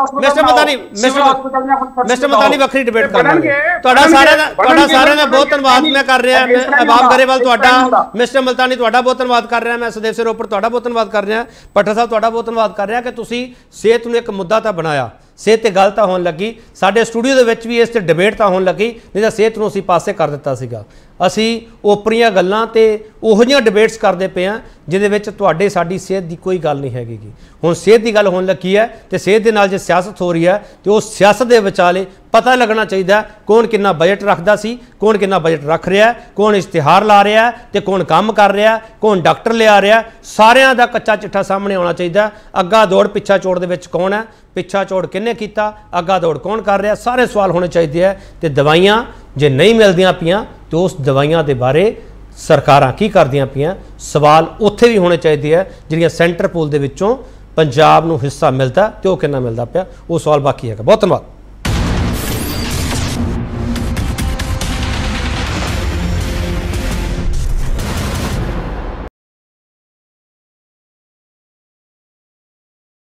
ਮਿਸਟਰ ਮਲਤਾਨੀ ਵੱਖਰੀ ਡਿਬੇਟ ਕਰਨਾ। ਤੁਹਾਡਾ ਸਾਰਿਆਂ ਦਾ ਬਹੁਤ ਧੰਨਵਾਦ ਮੈਂ ਕਰ ਰਿਹਾ। ਮੈਂ ਅਬਾਬ ਗਰੇਵਾਲ ਤੁਹਾਡਾ, ਮਿਸਟਰ ਮਲਤਾਨੀ ਤੁਹਾਡਾ ਬਹੁਤ ਧੰਨਵਾਦ ਕਰ ਰਿਹਾ, ਮੈਂ ਸੁਦੇਵ ਸਿੰਘ ਰੋਪੜ ਤੁਹਾਡਾ ਬਹੁਤ ਧੰਨਵਾਦ ਕਰ ਰਿਹਾ, ਭੱਟਾ ਸਾਹਿਬ ਤੁਹਾਡਾ ਬਹੁਤ ਧੰਨਵਾਦ ਕਰ ਰਿਹਾ ਕਿ ਤੁਸੀਂ ਸਿਹਤ ਨੂੰ ਇੱਕ ਮੁੱਦਾ ਤਾਂ ਬਣਾਇਆ। ਸਿਹਤ ਤੇ ਗੱਲ ਤਾਂ ਹੋਣ ਲੱਗੀ, ਸਾਡੇ ਸਟੂਡੀਓ ਦੇ ਵਿੱਚ ਵੀ ਇਸ ਤੇ ਡਿਬੇਟ ਤਾਂ ਹੋਣ ਲੱਗੀ, ਨਹੀਂ ਤਾਂ ਸਿਹਤ ਨੂੰ ਅਸੀਂ ਪਾਸੇ ਕਰ ਦਿੱਤਾ ਸੀਗਾ। ਅਸੀਂ ਓਪਰੀਆਂ ਗੱਲਾਂ ਤੇ ਉਹੋ ਜਿਹੀਆਂ ਡਿਬੇਟਸ ਕਰਦੇ ਪਏ ਹਾਂ ਜਿਹਦੇ ਵਿੱਚ ਤੁਹਾਡੇ ਸਾਡੀ ਸਿਹਤ ਦੀ ਕੋਈ ਗੱਲ ਨਹੀਂ ਹੈਗੀ। ਹੁਣ ਸਿਹਤ ਦੀ ਗੱਲ ਹੋਣ ਲੱਗੀ ਹੈ ਤੇ ਸਿਹਤ ਦੇ ਨਾਲ ਜੇ ਸਿਆਸਤ ਹੋ ਰਹੀ ਹੈ ਤੇ ਉਹ ਸਿਆਸਤ ਦੇ ਵਿਚਾਲੇ ਪਤਾ ਲੱਗਣਾ ਚਾਹੀਦਾ ਕੌਣ ਕਿੰਨਾ ਬਜਟ ਰੱਖਦਾ ਸੀ, ਕੌਣ ਕਿੰਨਾ ਬਜਟ ਰੱਖ ਰਿਹਾ, ਕੌਣ ਇਸ਼ਤਿਹਾਰ ਲਾ ਰਿਹਾ ਤੇ ਕੌਣ ਕੰਮ ਕਰ ਰਿਹਾ, ਕੌਣ ਡਾਕਟਰ ਲਿਆ ਰਿਹਾ। ਸਾਰਿਆਂ ਦਾ ਕੱਚਾ ਚਿੱਠਾ ਸਾਹਮਣੇ ਆਉਣਾ ਚਾਹੀਦਾ। ਅੱਗਾ ਦੌੜ ਪਿੱਛਾ ਚੋੜ ਦੇ ਵਿੱਚ ਕੌਣ ਹੈ, ਪਿੱਛਾ ਚੋੜ ਕਿਹਨੇ ਕੀਤਾ, ਅੱਗਾ ਦੌੜ ਕੌਣ ਕਰ ਰਿਹਾ, ਸਾਰੇ ਸਵਾਲ ਹੋਣੇ ਚਾਹੀਦੇ ਹੈ। ਤੇ ਦਵਾਈਆਂ ਜੇ ਨਹੀਂ ਮਿਲਦੀਆਂ ਪਈਆਂ ਤੇ ਉਸ ਦਵਾਈਆਂ ਦੇ ਬਾਰੇ ਸਰਕਾਰਾਂ ਕੀ ਕਰਦੀਆਂ ਪਈਆਂ, ਸਵਾਲ ਉੱਥੇ ਵੀ ਹੋਣੇ ਚਾਹੀਦੇ ਹੈ। ਜਿਹੜੀਆਂ ਸੈਂਟਰ ਪੂਲ ਦੇ ਵਿੱਚੋਂ ਪੰਜਾਬ ਨੂੰ ਹਿੱਸਾ ਮਿਲਦਾ ਤੇ ਉਹ ਕਿੰਨਾ ਮਿਲਦਾ ਪਿਆ, ਉਹ ਸਵਾਲ ਬਾਕੀ ਹੈਗਾ। ਬਹੁਤ ਧੰਨਵਾਦ।